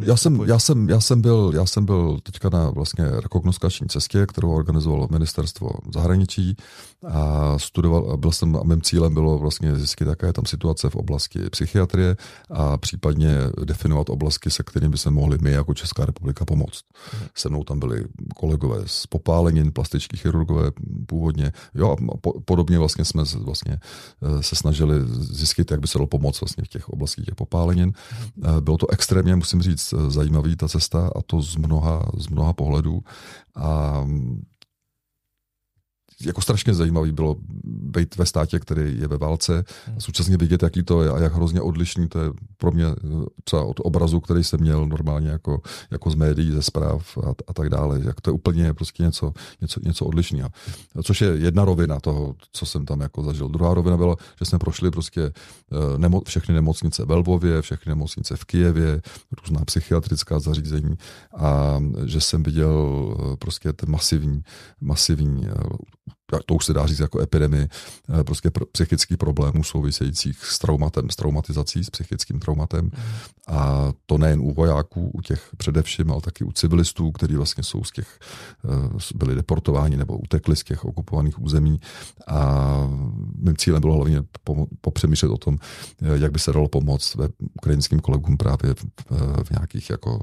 Já jsem byl teďka na vlastně rekognoskační cestě, kterou organizovalo ministerstvo zahraničí a studoval, a mým cílem bylo vlastně zjistit, jaká je tam situace v oblasti psychiatrie a případně definovat oblasti, se kterými by se mohli my jako Česká republika pomoct. Se mnou tam byli kolegové z popálenin, plastičtí chirurgové původně, jo, a podobně vlastně jsme se snažili zjistit, jak by se dalo pomoct vlastně v těch oblastích těch popálenin. Bylo to extrémně, musím říct, zajímavý ta cesta a to z mnoha pohledů. A jako strašně zajímavý bylo být ve státě, který je ve válce, a současně vidět, jaký to je a jak hrozně odlišný to je pro mě třeba od obrazu, který jsem měl normálně jako z médií, ze zpráv a tak dále. Jak to je úplně prostě něco odlišného. Což je jedna rovina toho, co jsem tam jako zažil. Druhá rovina byla, že jsme prošli prostě všechny nemocnice ve Lvově, všechny nemocnice v Kyjevě, různá psychiatrická zařízení a že jsem viděl prostě ten masivní, to už se dá říct jako epidemii, prostě psychických problémů souvisejících s traumatem, s traumatizací, s psychickým traumatem. A to nejen u vojáků, u těch především, ale taky u civilistů, kteří vlastně jsou z těch, byli deportováni nebo utekli z těch okupovaných území. A mým cílem bylo hlavně popřemýšlet o tom, jak by se dalo pomoct ukrajinským kolegům právě v nějakých jako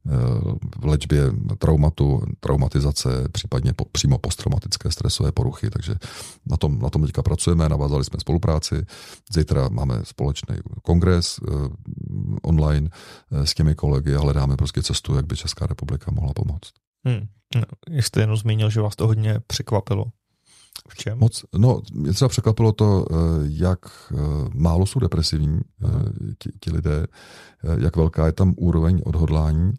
v léčbě traumatizace, případně přímo posttraumatické stresové poruchy, takže na tom teďka pracujeme, navázali jsme spolupráci. Zítra máme společný kongres online s těmi kolegy a hledáme prostě cestu, jak by Česká republika mohla pomoct. Jste jenom zmínil, že vás to hodně překvapilo. V čem? Mě třeba překvapilo to, jak málo jsou depresivní ti lidé, jak velká je tam úroveň odhodlání.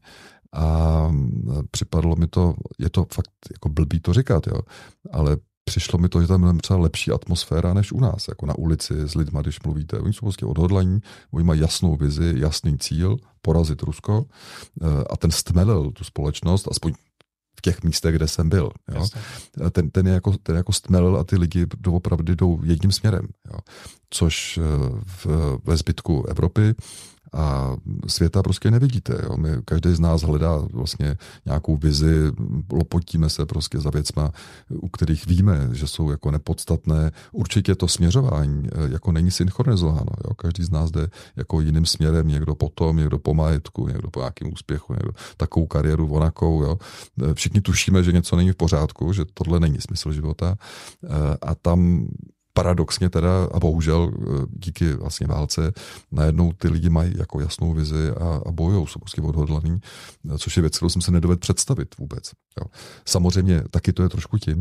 A připadlo mi to, je to fakt jako blbý to říkat, jo, ale přišlo mi to, že tam je třeba lepší atmosféra než u nás, jako na ulici s lidma, když mluvíte. Oni jsou prostě odhodlaní, oni mají jasnou vizi, jasný cíl, porazit Rusko a ten stmelil tu společnost, aspoň v těch místech, kde jsem byl. Jo. Ten jako stmelil a ty lidi doopravdy jdou jedním směrem. Jo. Což ve zbytku Evropy a světa prostě nevidíte. Jo. Každý z nás hledá vlastně nějakou vizi, lopotíme se prostě za věcma, u kterých víme, že jsou jako nepodstatné. Určitě to směřování jako není synchronizováno. Jo. Každý z nás jde jako jiným směrem, někdo potom, někdo po majetku, někdo po nějakým úspěchu, někdo takovou kariéru onakou. Jo. Všichni tušíme, že něco není v pořádku, že tohle není smysl života a tam paradoxně teda, a bohužel díky vlastně válce, najednou ty lidi mají jako jasnou vizi a bojujou, jsou prostě odhodlaný, což je věc, kterou jsem se nedovedl představit vůbec. Jo. Samozřejmě taky to je trošku tím,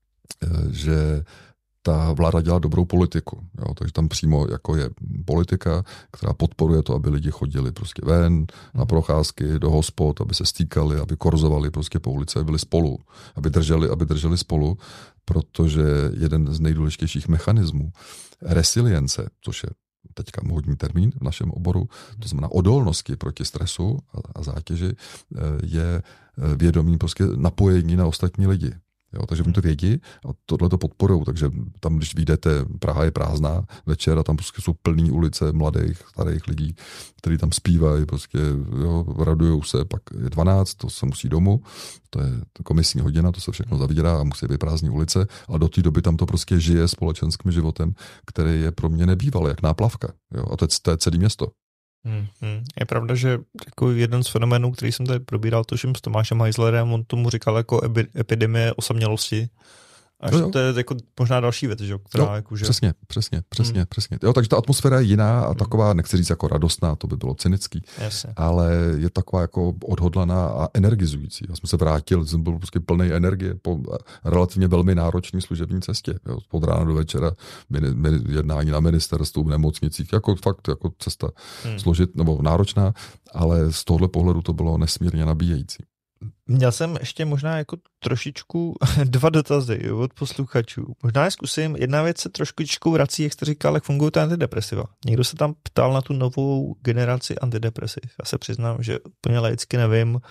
že ta vláda dělá dobrou politiku. Jo, takže tam přímo jako je politika, která podporuje to, aby lidi chodili prostě ven, na procházky, do hospod, aby se stýkali, aby korzovali prostě po ulici, aby byli spolu, aby drželi spolu, protože jeden z nejdůležitějších mechanismů resilience, což je teďka módní termín v našem oboru, to znamená odolnosti proti stresu a zátěži, je vědomí prostě napojení na ostatní lidi. Jo, takže oni to vědí a tohle to podporujou, takže tam, když vyjdete, Praha je prázdná večer a tam prostě jsou plný ulice mladých, starých lidí, kteří tam zpívají, prostě radujou se, pak je 12, to se musí domů, to je komisní hodina, to se všechno zavírá a musí vyprázdnit ulice, ale do té doby tam to prostě žije společenským životem, který je pro mě nebývalý, jak náplavka. Jo, a to je celé město. Je pravda, že jako jeden z fenoménů, který jsem tady probíral tuším s Tomášem Heislerem, on tomu říkal jako epidemie osamělosti. Až to je jako možná další věc, že? Která jako, že... Přesně. Jo, takže ta atmosféra je jiná a taková, nechci říct jako radostná, to by bylo cynický, ale je taková jako odhodlaná a energizující. Já jsem se vrátil, jsem byl prostě plný energie po relativně velmi náročné služební cestě. Jo, od rána do večera jednání na ministerstvu, v nemocnicích, jako fakt jako cesta složit nebo náročná, ale z tohohle pohledu to bylo nesmírně nabíjející. Měl jsem ještě možná jako trošičku 2 dotazy od posluchačů. Možná je zkusím. Jedna věc se trošičku vrací, jak jste říkal, jak fungují ty antidepresiva. Někdo se tam ptal na tu novou generaci antidepresiv. Já se přiznám, že úplně laicky nevím.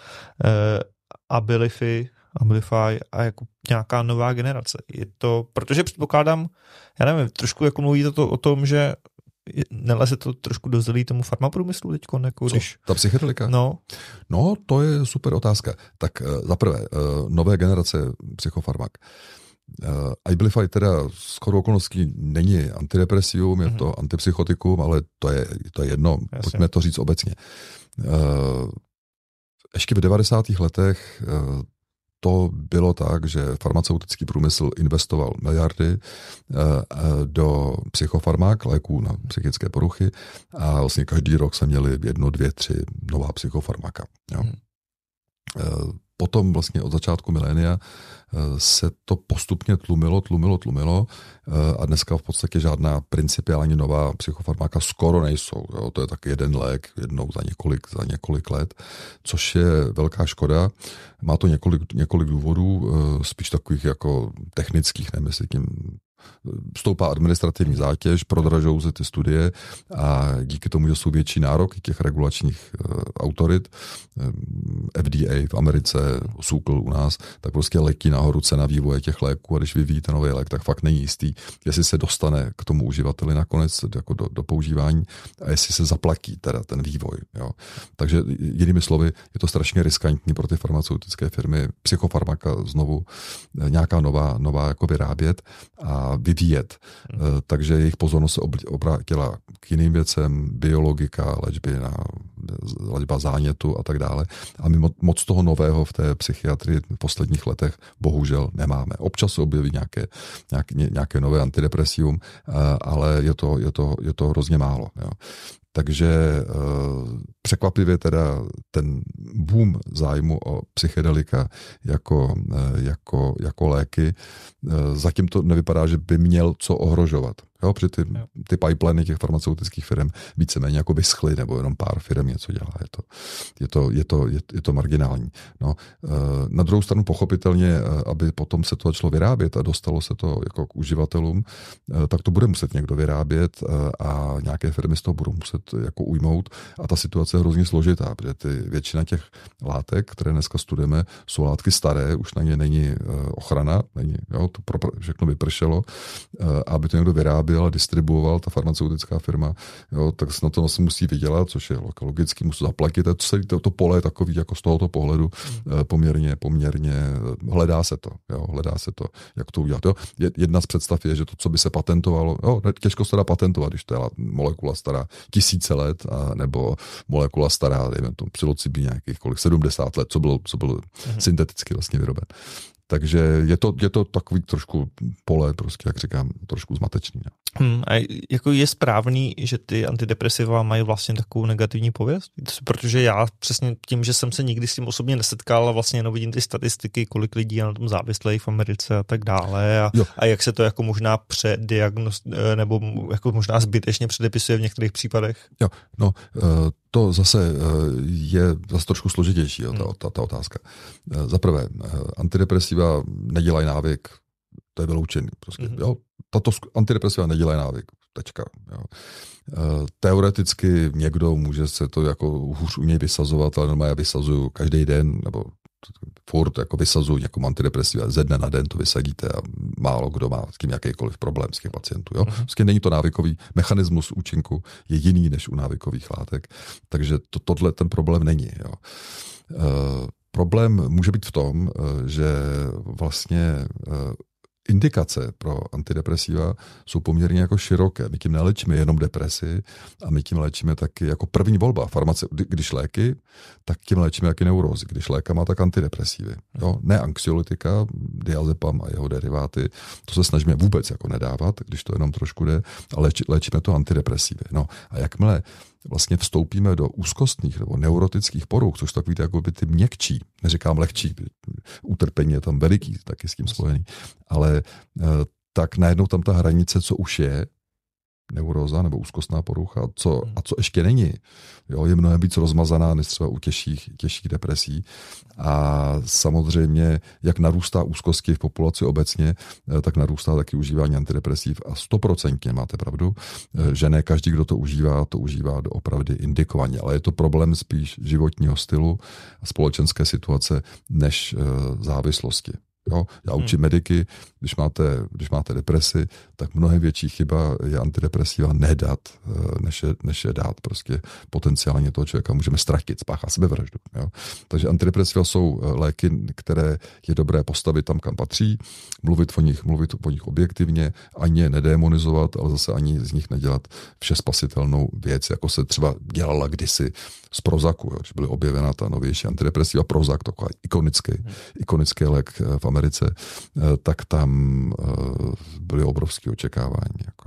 Abilify a jako nějaká nová generace. Je to, protože předpokládám, já nevím, trošku jako mluvíte to o tom, že neleze to trošku do zelí tomu farmaprůmyslu teďko? Jako když... Ta psychedelika? No, to je super otázka. Tak zaprvé, nové generace psychofarmak. Abilify teda shodou okolností není antidepresivum, je to antipsychotikum, ale to je jedno. Jasně. Pojďme to říct obecně. Ještě v 90. letech to bylo tak, že farmaceutický průmysl investoval miliardy do psychofarmak, léků na psychické poruchy a vlastně každý rok se měli 1, 2, 3 nová psychofarmaka. Jo. Po potom vlastně od začátku milénia se to postupně tlumilo a dneska v podstatě žádná principiálně nová psychofarmaka skoro nejsou. Jo? To je tak jeden lék jednou za několik let, což je velká škoda. Má to několik důvodů, spíš takových jako technických, nevím, jestli tím stoupá administrativní zátěž, prodražují se ty studie a díky tomu, že jsou větší nároky těch regulačních autorit, FDA v Americe, SÚKL u nás, tak prostě letí nahoru cena vývoje těch léků a když vyvíjíte nový lék, tak fakt není jistý, jestli se dostane k tomu uživateli nakonec jako do používání a jestli se zaplatí teda ten vývoj. Jo. Takže jinými slovy, je to strašně riskantní pro ty farmaceutické firmy psychofarmaka znovu nějaká nová jako vyrábět a vyvíjet. Takže jejich pozornost se obrátila k jiným věcem, biologika, léčba zánětu a tak dále. A my moc toho nového v té psychiatrii v posledních letech bohužel nemáme. Občas se objeví nějaké nové antidepresivum, ale je to hrozně málo. Jo. Takže překvapivě teda ten boom zájmu o psychedelika jako léky, zatím to nevypadá, že by měl co ohrožovat. Jo, protože ty pipeliny těch farmaceutických firm víceméně jako vyschly, nebo jenom pár firm něco dělá. Je to marginální. No, na druhou stranu pochopitelně, aby potom se to začalo vyrábět a dostalo se to jako k uživatelům, tak to bude muset někdo vyrábět a nějaké firmy z toho budou muset jako ujmout. A ta situace je hrozně složitá, protože většina těch látek, které dneska studujeme, jsou látky staré, už na ně není ochrana, to všechno vypršelo, aby to někdo vyráběl a distribuoval ta farmaceutická firma, jo, tak na to se musí vydělat, což je logicky, musí zaplatit. To pole je takový, jako z tohoto pohledu poměrně hledá se to, jak to udělat. Jo. Jedna z představ je, že to, co by se patentovalo, těžko se dá patentovat, když to je molekula stará 1000 let, nebo molekula stará, dejme tomu psilocybin nějakých 70 let, co byl synteticky vlastně vyroben. Takže je to takový trošku pole, prostě, jak říkám, trošku zmatečný. Ne? A jako je správný, že ty antidepresiva mají vlastně takovou negativní pověst? Protože já přesně tím, že jsem se nikdy s tím osobně nesetkal a vlastně jenom vidím ty statistiky, kolik lidí je na tom závislých v Americe a tak dále a jak se to jako možná nebo jako možná zbytečně předepisuje v některých případech. Jo, to zase je trošku složitější, ta otázka. Za prvé, antidepresiva nedělají návyk, to je vyloučený. Prostě, jo. Tato antidepresiva nedělají návyk. Tečka. Jo. Teoreticky někdo může se to jako hůř u něj vysazovat, ale normálně já vysazuju každý den, nebo furt jako vysazuju nějakou antidepresiva, ze dne na den to vysadíte a málo kdo má s tím jakýkoliv problém z těch pacientů. Jo. Vlastně není to návykový mechanismus účinku, je jiný než u návykových látek, takže tohle ten problém není. Jo. Problém může být v tom, že vlastně indikace pro antidepresiva jsou poměrně jako široké. My tím neléčíme jenom depresi a my tím léčíme taky jako první volba když léky, tak tím léčíme taky neurózy. Když lékama, tak antidepresivy. Jo? Ne anxiolytika, diazepam a jeho deriváty, to se snažíme vůbec jako nedávat, když to jenom trošku jde, ale léčíme to antidepresivy. No a jakmile vlastně vstoupíme do úzkostných nebo neurotických poruch, což takový jako by ty měkčí, neříkám lehčí, utrpení je tam veliký, taky s tím spojený, ale tak najednou tam ta hranice, co už je neuróza nebo úzkostná porucha, co ještě není, jo, je mnohem víc rozmazaná než třeba u těžších depresí. A samozřejmě, jak narůstá úzkosti v populaci obecně, tak narůstá taky užívání antidepresiv a 100% máte pravdu, že ne každý, kdo to užívá doopravdy indikovaně, ale je to problém spíš životního stylu a společenské situace než závislosti. Jo, já učím mediky, když máte depresi, tak mnohem větší chyba je antidepresiva nedat, než je dát. Prostě potenciálně toho člověka můžeme ztratit, spáchá sebevraždu. Jo. Takže antidepresiva jsou léky, které je dobré postavit tam, kam patří, mluvit o nich objektivně, ani je nedémonizovat, ale zase ani z nich nedělat vše spasitelnou věc, jako se třeba dělala kdysi z Prozacu, když byly objevena ta novější antidepresiva Prozac, takový ikonický lék v Americe, tak tam byly obrovské očekávání. Jako.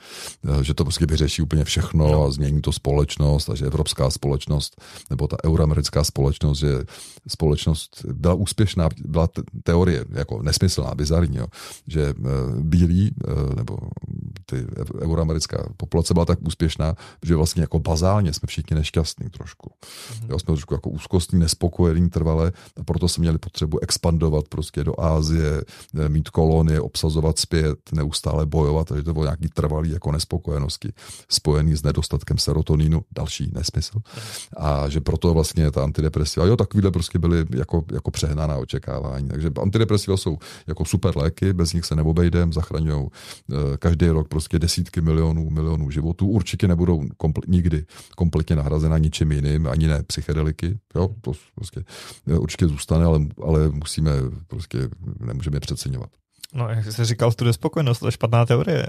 že to prostě vyřeší úplně všechno a změní to společnost a že evropská společnost nebo ta euroamerická společnost, že společnost byla úspěšná, byla teorie jako nesmyslná, bizarní, jo, že bílí nebo ty euroamerická populace byla tak úspěšná, že vlastně jako bazálně jsme všichni nešťastní trošku. Jo, jsme trošku jako úzkostní, nespokojení trvale a proto jsme měli potřebu expandovat prostě do Asie, mít kolonie, obsazovat zpět, neustále bojovat, takže to bylo nějaký trvalý jako nespokojenosti spojený s nedostatkem serotoninu, další nesmysl. A že proto vlastně ta antidepresiva, jo, takovýhle prostě byly jako přehnaná očekávání. Takže antidepresiva jsou jako super léky, bez nich se neobejdem, zachraňují každý rok prostě desítky milionů životů. Určitě nebudou nikdy kompletně nahrazena ničím jiným, ani ne psychedeliky. Jo, to prostě určitě zůstane, ale musíme prostě, nemůžeme je přeceňovat. No, jak jsi říkal, tu nespokojenost, to je špatná teorie.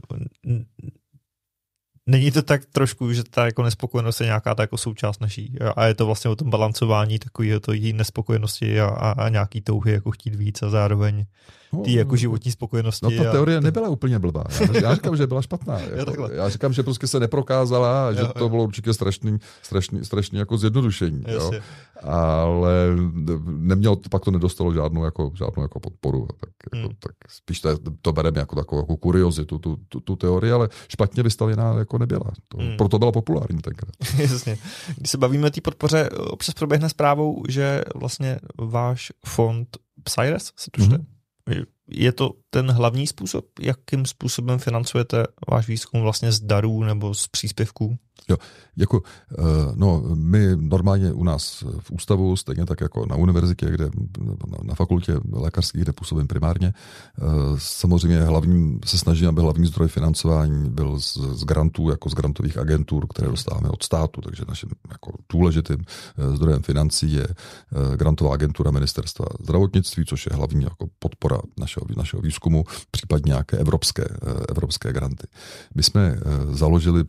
Není to tak trošku, že ta jako nespokojenost je nějaká ta jako součást naší a je to vlastně o tom balancování takového to jí nespokojenosti a nějaký touhy jako chtít víc a zároveň ty jako životní spokojenosti. No ta teorie nebyla úplně blbá. Já říkám, že byla špatná. Já říkám, že prostě se neprokázala a že to bylo určitě strašný jako zjednodušení. Jo? Ale pak to nedostalo žádnou jako podporu. Tak spíš to bereme jako takovou jako kuriozitu, tu teorii, ale špatně vystavěná jako nebyla. Proto byla populární tenkrát. Jasně. Když se bavíme o té podpoře, občas proběhne zprávou, že vlastně váš fond PSIRES se to čte. Je to ten hlavní způsob, jakým způsobem financujete váš výzkum vlastně z darů nebo z příspěvků? Jo, jako, no, my normálně u nás v ústavu, stejně tak jako na univerzitě, kde na fakultě lékařských, kde působím primárně, samozřejmě se snažím, aby hlavní zdroj financování byl z grantů, jako z grantových agentur, které dostáváme od státu, takže naším jako důležitým zdrojem financí je grantová agentura Ministerstva zdravotnictví, což je hlavní jako podpora našeho výzkumu, případně nějaké evropské granty. My jsme založili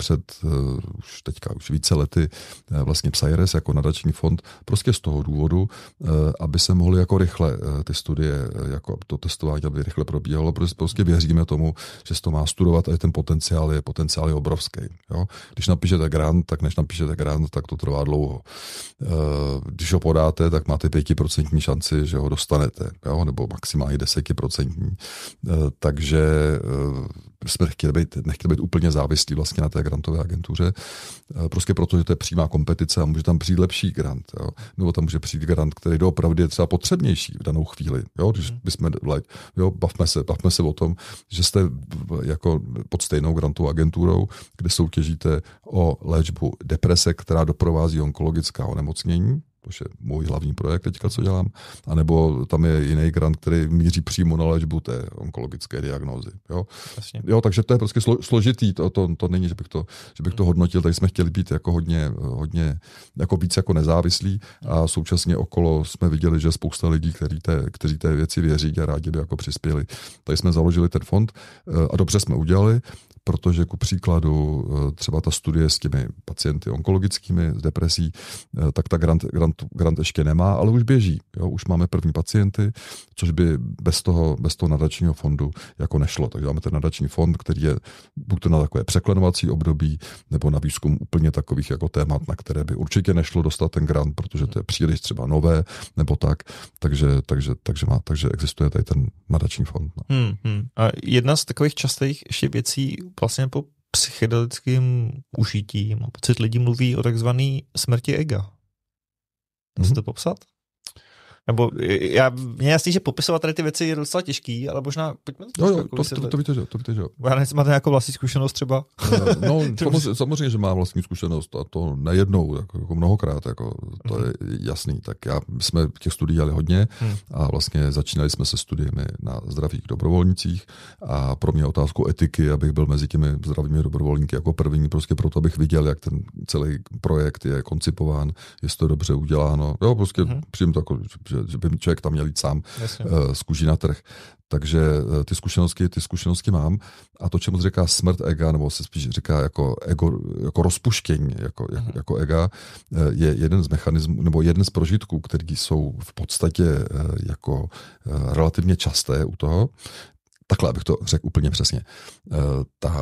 už více lety vlastně PSIRES jako nadační fond prostě z toho důvodu, aby se mohly jako rychle ty studie, jako to testování, aby rychle probíhalo. Prostě věříme tomu, že se to má studovat a ten potenciál je obrovský. Jo? Když napíšete grant, tak to trvá dlouho. Když ho podáte, tak máte 5% šanci, že ho dostanete, jo? Nebo maximálně 10%. Takže jsme nechtěli být úplně závislí vlastně na té grantové agentuře, prostě proto, že to je přímá kompetice a může tam přijít lepší grant, jo? Nebo tam může přijít grant, který doopravdy je třeba potřebnější v danou chvíli. Jo? Když bychom, bavme se o tom, že jste jako pod stejnou grantovou agenturou, kde soutěžíte o léčbu deprese, která doprovází onkologická onemocnění, to je můj hlavní projekt teďka, co dělám, anebo tam je jiný grant, který míří přímo na léčbu té onkologické diagnózy. Jo, takže to je prostě složitý, to není, že bych to hodnotil, tady jsme chtěli být jako hodně jako víc jako nezávislí a současně okolo jsme viděli, že spousta lidí, kteří té věci věří a rádi by jako přispěli. Tady jsme založili ten fond a dobře jsme udělali, protože ku příkladu třeba ta studie s těmi pacienty onkologickými s depresí, tak ta grant ještě nemá, ale už běží. Jo? Už máme první pacienty, což by bez toho nadačního fondu jako nešlo. Takže máme ten nadační fond, který je buď to na takové překlenovací období, nebo na výzkum úplně takových jako témat, na které by určitě nešlo dostat ten grant, protože to je příliš třeba nové, nebo tak. Takže existuje tady ten nadační fond. No. A jedna z takových častých ještě věcí vlastně po psychedelickém užití, mám pocit, lidi mluví o takzvané smrti ega. Můžete to popsat? Nebo mně jasný, že popisovat tady ty věci je docela těžký, ale možná pojďme to víte, že jo. Já nevím, máte nějakou vlastní zkušenost třeba? No, samozřejmě, že mám vlastní zkušenost a to nejednou, jako mnohokrát, jako to je jasný. Tak jsme těch studií dělali hodně a vlastně začínali jsme se studiemi na zdravých dobrovolnících a pro mě otázku etiky, abych byl mezi těmi zdravými dobrovolníky jako první, prostě proto, abych viděl, jak ten celý projekt je koncipován, jestli to dobře uděláno. Jo, prostě přijím to jako, že by člověk tam měl jít sám z kůží na trh. Takže ty zkušenosti mám a to, čemu se říká smrt ega, nebo se spíš říká jako ego, jako rozpuštění, jako ega, je jeden z mechanismů, nebo jeden z prožitků, který jsou v podstatě jako relativně časté u toho. Takhle, abych to řekl úplně přesně.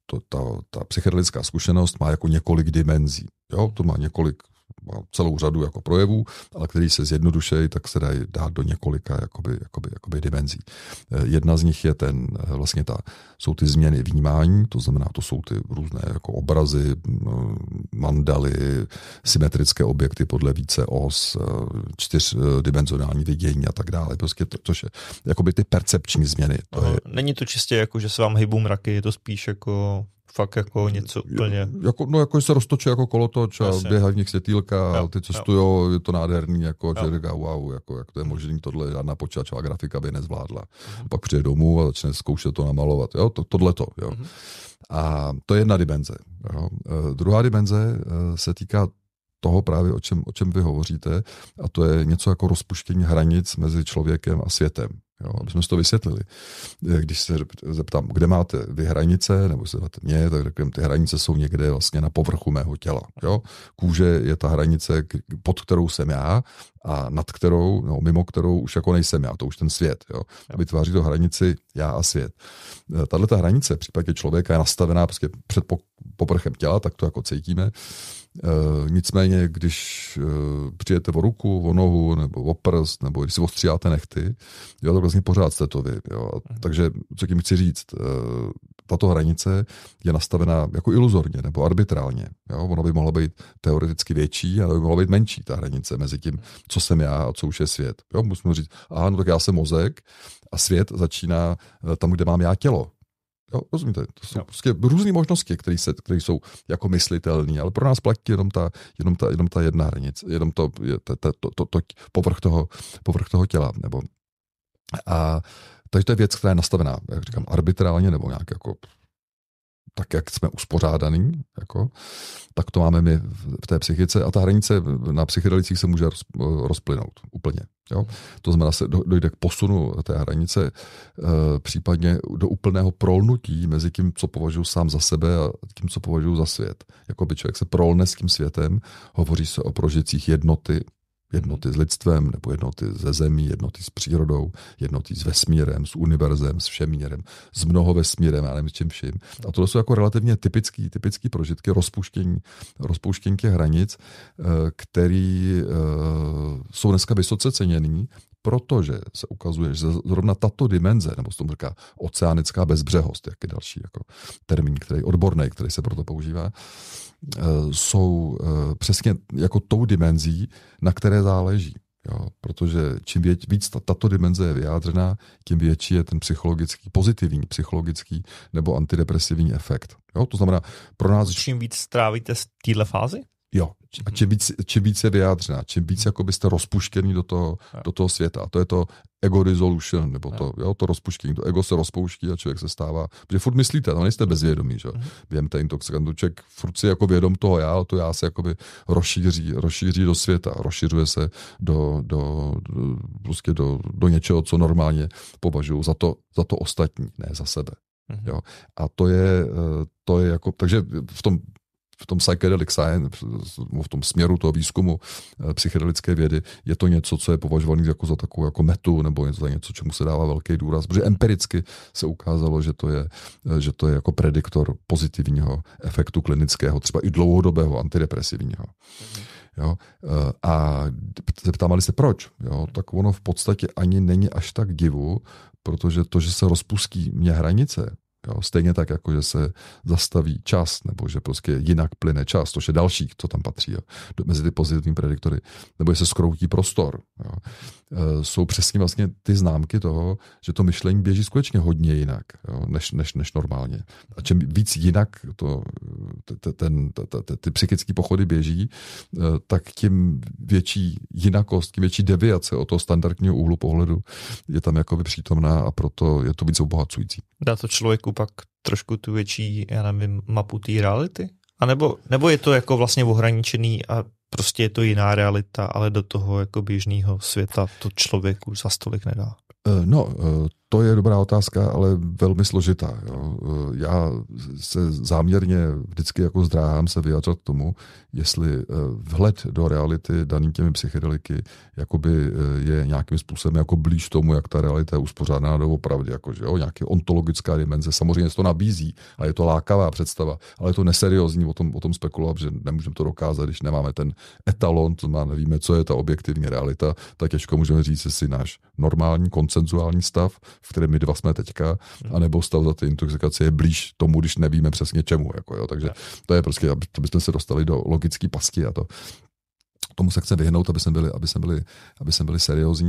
ta psychedelická zkušenosti má jako několik dimenzí. Jo? To má celou řadu jako projevů, ale který se zjednodušejí, tak se dají dát do několika jakoby dimenzí. Jedna z nich je jsou ty změny vnímání, to znamená, to jsou ty různé jako obrazy, mandaly, symetrické objekty podle více os, 4dimenzionální vidění a tak dále. Prostě což je jakoby ty percepční změny. Není to čistě jako, že se vám hejbou mraky, je to spíš jako fakt jako něco úplně... Jako se roztočí jako kolotoč a běhají v nich světýlka a ty cestujou, je to nádherný, jako, že říká wow, jako, jak to je možný, tohle žádná počítačová grafika by nezvládla. Pak přijde domů a začne zkoušet to namalovat. Jo? Tohleto. Jo? A to je jedna dimenze. Jo? Druhá dimenze se týká toho právě, o čem vy hovoříte, a to je něco jako rozpuštění hranic mezi člověkem a světem. Jo, aby jsme si to vysvětlili. Když se zeptám, kde máte vy hranice, nebo se zeptáte mě, tak řeknu, ty hranice jsou někde vlastně na povrchu mého těla. Jo? Kůže je ta hranice, pod kterou jsem já a nad kterou, no, mimo kterou už jako nejsem já, to už ten svět. Jo? Vytváří to hranici já a svět. Tato hranice v případě člověka je nastavená prostě před povrchem těla, tak to jako cítíme. Nicméně, když přijete o ruku, o nohu, nebo o prst, nebo když si ostříháte nechty, jo, tak vlastně pořád jste to vy. Jo. Takže, co tím chci říct, tato hranice je nastavená jako iluzorně nebo arbitrálně. Jo. Ona by mohla být teoreticky větší, ale by mohla být menší, ta hranice mezi tím, co jsem já a co už je svět. Jo. Musíme říct, aha, no tak já jsem mozek a svět začíná tam, kde mám já tělo. Jo, rozumíte? To jsou prostě různé možnosti, které jsou jako myslitelné, ale pro nás platí jenom ta jedna hranice, jenom to povrch toho těla. Takže to je věc, která je nastavená, jak říkám, arbitrálně nebo nějak jako tak, jak jsme uspořádaný, jako, tak to máme my v té psychice a ta hranice na psychedelicích se může rozplynout úplně. Jo? To znamená, se dojde k posunu té hranice, případně do úplného prolnutí mezi tím, co považuji sám za sebe a tím, co považuji za svět. Jakoby člověk se prolne s tím světem, hovoří se o prožitcích jednoty s lidstvem, nebo jednoty ze zemí, jednoty s přírodou, jednoty s vesmírem, s univerzem, s všemírem, s mnohovesmírem, já nevím s čím vším. A tohle jsou jako relativně typický prožitky rozpouštění těch hranic, který jsou dneska vysoce ceněný, protože se ukazuje, že zrovna tato dimenze, nebo se tomu říká oceánická bezbřehost, jak je další jako termín, odborný, který se proto používá, jsou přesně jako tou dimenzí, na které záleží. Jo? Protože čím víc tato dimenze je vyjádřená, tím větší je ten pozitivní psychologický nebo antidepresivní efekt. Jo? To znamená pro nás... Čím víc strávíte v téhle fázi? Jo. A čím víc je vyjádřená, čím víc jako byste rozpuštěný do toho světa. A to je to ego resolution, nebo to rozpuštění. To ego se rozpouští a člověk se stává, protože furt myslíte, no nejste bezvědomí, že? Během té intoxikantu člověk furt si jako vědom toho já, ale to já se jakoby rozšíří do světa, rozšiřuje se do něčeho, co normálně považuji za to ostatní, ne za sebe. Jo? A to je jako, takže v tom psychedelic science, v tom směru toho výzkumu psychedelické vědy, je to něco, co je považované jako za takovou jako metu, nebo za něco, čemu se dává velký důraz, protože empiricky se ukázalo, že to je jako prediktor pozitivního efektu klinického, třeba i dlouhodobého antidepresivního. Jo? A zeptáme se proč, jo? Tak ono v podstatě ani není až tak divu, protože to, že se rozpustí mě hranice, jo, stejně tak, jako že se zastaví čas, nebo že prostě jinak plyne čas, to je další, co tam patří, jo, mezi ty pozitivní prediktory, nebo že se zkroutí prostor. Jo. Jsou přesně vlastně ty známky toho, že to myšlení běží skutečně hodně jinak, jo, než normálně. A čím víc jinak ty psychické pochody běží, tak tím větší jinakost, tím větší deviace od toho standardního úhlu pohledu je tam jakoby přítomná a proto je to víc obohacující. Dá to člověku pak trošku tu větší, já nevím, mapu té reality? A nebo je to jako vlastně ohraničený a prostě je to jiná realita, ale do toho jako běžného světa to člověku za stolik nedá? No, To je dobrá otázka, ale velmi složitá. Jo. Já se záměrně vždycky jako zdráhám se vyjadřovat k tomu, jestli vhled do reality daný těmi psychedeliky jakoby je nějakým způsobem jako blíž tomu, jak ta realita je uspořádána doopravdy. Jakože, jo, nějaká ontologická dimenze. Samozřejmě se to nabízí a je to lákavá představa, ale je to neseriózní o tom spekulovat, že nemůžeme to dokázat, když nemáme ten etalon, to znamená, nevíme, co je ta objektivní realita, tak těžko můžeme říct, jestli náš normální konsenzuální stav, v kterém my dva jsme teďka, anebo stav za ty intoxikace je blíž tomu, když nevíme přesně čemu. Jako, jo. Takže to je prostě, aby jsme se dostali do logické pasti a to. Tomu se chce vyhnout, aby jsme byli seriózní,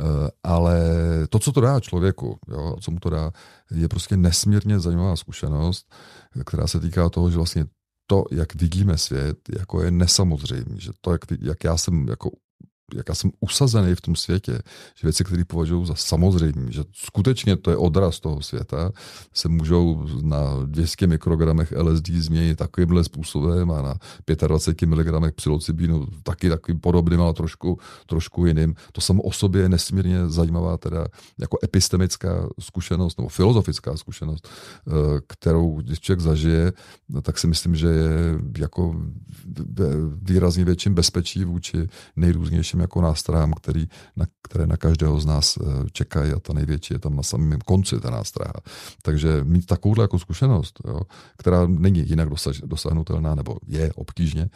ale to, co to dá člověku, jo, co mu to dá, je prostě nesmírně zajímavá zkušenost, která se týká toho, že vlastně to, jak vidíme svět, jako je nesamozřejmé, že to, jak já jsem usazený v tom světě, že věci, které považuji za samozřejmé, že skutečně to je odraz toho světa, se můžou na 200 mikrogramech LSD změnit takovýmhle způsobem a na 25 mg psilocybinu taky takovým podobným, ale trošku jiným. To samo o sobě je nesmírně zajímavá teda jako epistemická zkušenost nebo filozofická zkušenost, kterou když člověk zažije, tak si myslím, že je jako výrazně větším bezpečí vůči nejrůznějším jako nástrahám, které na každého z nás čekají a ta největší je tam na samém konci ta nástraha. Takže mít takovouhle jako zkušenost, jo, která není jinak dosáhnutelná nebo je obtížně,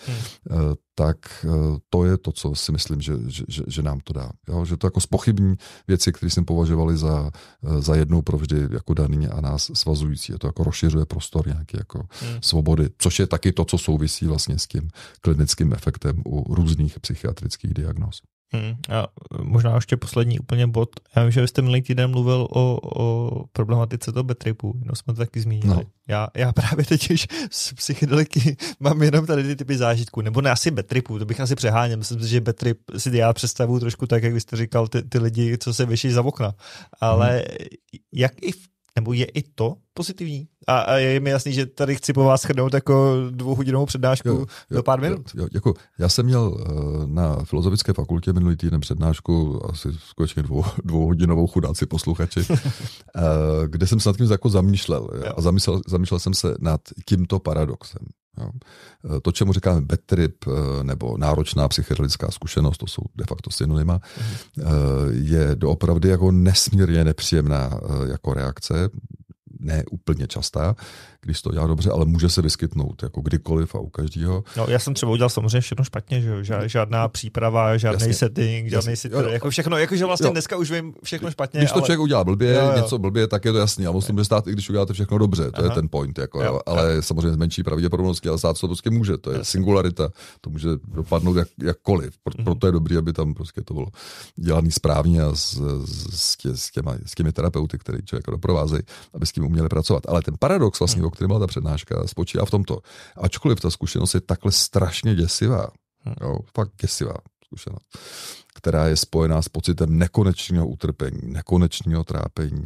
tak to je to, co si myslím, že nám to dá. Jo, že to jako zpochybní věci, které jsme považovali za jednou provždy jako daný a nás svazující. Je to jako rozšiřuje prostor nějaké jako svobody, což je taky to, co souvisí vlastně s tím klinickým efektem u různých psychiatrických diagnóz. A možná ještě poslední úplně bod. Já vím, že vy jste minulý týden mluvil o problematice toho betripu, jenom jsme to taky zmínili. No. Já právě teď už z psychedeliky mám jenom tady ty typy zážitků, nebo ne asi betripu, to bych asi přeháněl. Myslím si, že betrip si já představuju trošku tak, jak vy jste říkal, ty lidi, co se vyší za okna. Ale nebo je i to pozitivní? A je mi jasný, že tady chci po vás shrnout jako 2hodinovou přednášku do pár minut. Jako já jsem měl na Filozofické fakultě minulý týden přednášku, asi skutečně 2hodinovou, chudáci posluchači, kde jsem se nad tím jako zamýšlel. A zamýšlel jsem se nad tímto paradoxem. Jo. To, čemu říkáme bad trip nebo náročná psychedelická zkušenost, to jsou de facto synonyma, je doopravdy jako nesmírně nepříjemná jako reakce, ne úplně častá, když to dělá dobře, ale může se vyskytnout jako kdykoliv a u každého. No, já jsem třeba udělal samozřejmě všechno špatně, že jo? Žádná příprava, žádný setting, žádný sitter, jako všechno, jakože vlastně dneska už vím všechno špatně. Když to člověk udělá blbě, něco blbě, tak je to jasný. A musím stát, i když uděláte všechno dobře, to je ten point, jako, ale samozřejmě z menší pravděpodobnosti, ale stát to prostě může, to je singularita, to může dopadnout jakkoliv. Proto je dobrý, aby tam prostě to bylo dělané správně a s těmi terapeuty, který člověka doprovázejí, aby s tím uměli pracovat. Ale ten paradox vlastně, o kterém byla ta přednáška, spočívá v tomto. Ačkoliv ta zkušenost je takhle strašně děsivá, jo, fakt děsivá zkušenost, která je spojená s pocitem nekonečného utrpení, nekonečného trápení,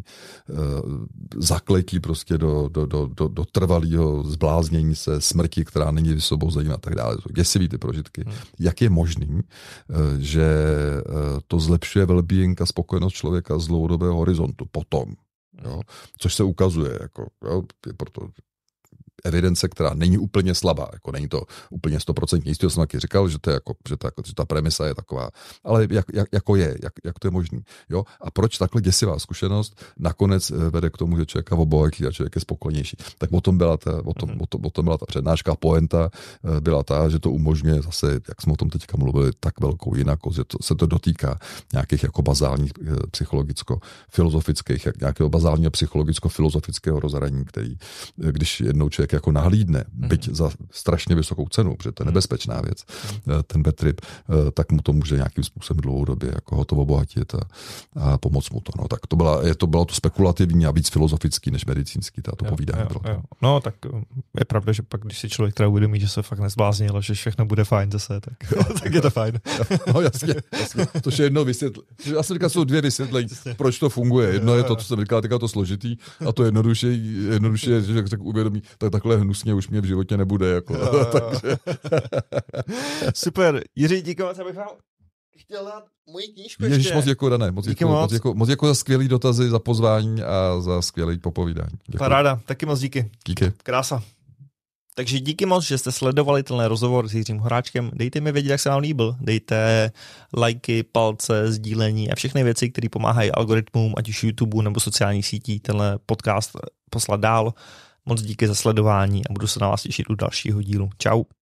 zakletí prostě do trvalého zbláznění se, smrti, která není vysobození a tak dále. To děsivý ty prožitky. Jak je možný, že to zlepšuje well-being a spokojenost člověka z dlouhodobého horizontu potom? Jo? Což se ukazuje, jako, jo? Je proto evidence, která není úplně slabá, jako není to úplně 100% jistý, jsem taky říkal, že ta premisa je taková, ale jak to je možný, jo? A proč takhle děsivá zkušenost nakonec vede k tomu, že člověka obohatí a člověk je spokojenější. Tak o tom byla ta přednáška, poenta byla ta, že to umožňuje zase, jak jsme o tom teďka mluvili, tak velkou jinakost, že se to dotýká nějakých jako bazálních psychologicko-filozofických, nějakého bazálního psychologicko-filozofického rozhraní, který, když jednou člověk jako nahlídne, byť za strašně vysokou cenu, protože to je nebezpečná věc, ten bad trip, tak mu to může nějakým způsobem dlouhodobě jako ho to obohatit a pomoct mu to. No. Tak to bylo to spekulativní a víc filozofický než medicínský, to povídání bylo. Jo. No tak je pravda, že pak, když si člověk teda uvědomí, že se fakt nezbláznil, že všechno bude fajn zase, tak je to fajn. No jasně. To je jedno vysvětlení. Já jsem říkal, jsou dvě vysvětlení, proč to funguje. Jedno je to, co jsem říkal, to složitý, a to jednoduše, že se uvědomí, takhle hnusně už mě v životě nebude. Jako. Takže. Super. Jiří, díky moc, abych vám chtěl dát moji knížku Ježiš, ještě. Moc děkuji, Dané. Moc děkuji za skvělý dotazy, za pozvání a za skvělý popovídání. Děkuji. Paráda, taky moc díky. Díky. Krása. Takže díky moc, že jste sledovali tenhle rozhovor s Jiřím Horáčkem. Dejte mi vědět, jak se vám líbil. Dejte lajky, palce, sdílení a všechny věci, které pomáhají algoritmům, ať už YouTube nebo sociálních sítí, tenhle podcast poslat dál. Moc díky za sledování a budu se na vás těšit u dalšího dílu. Čau.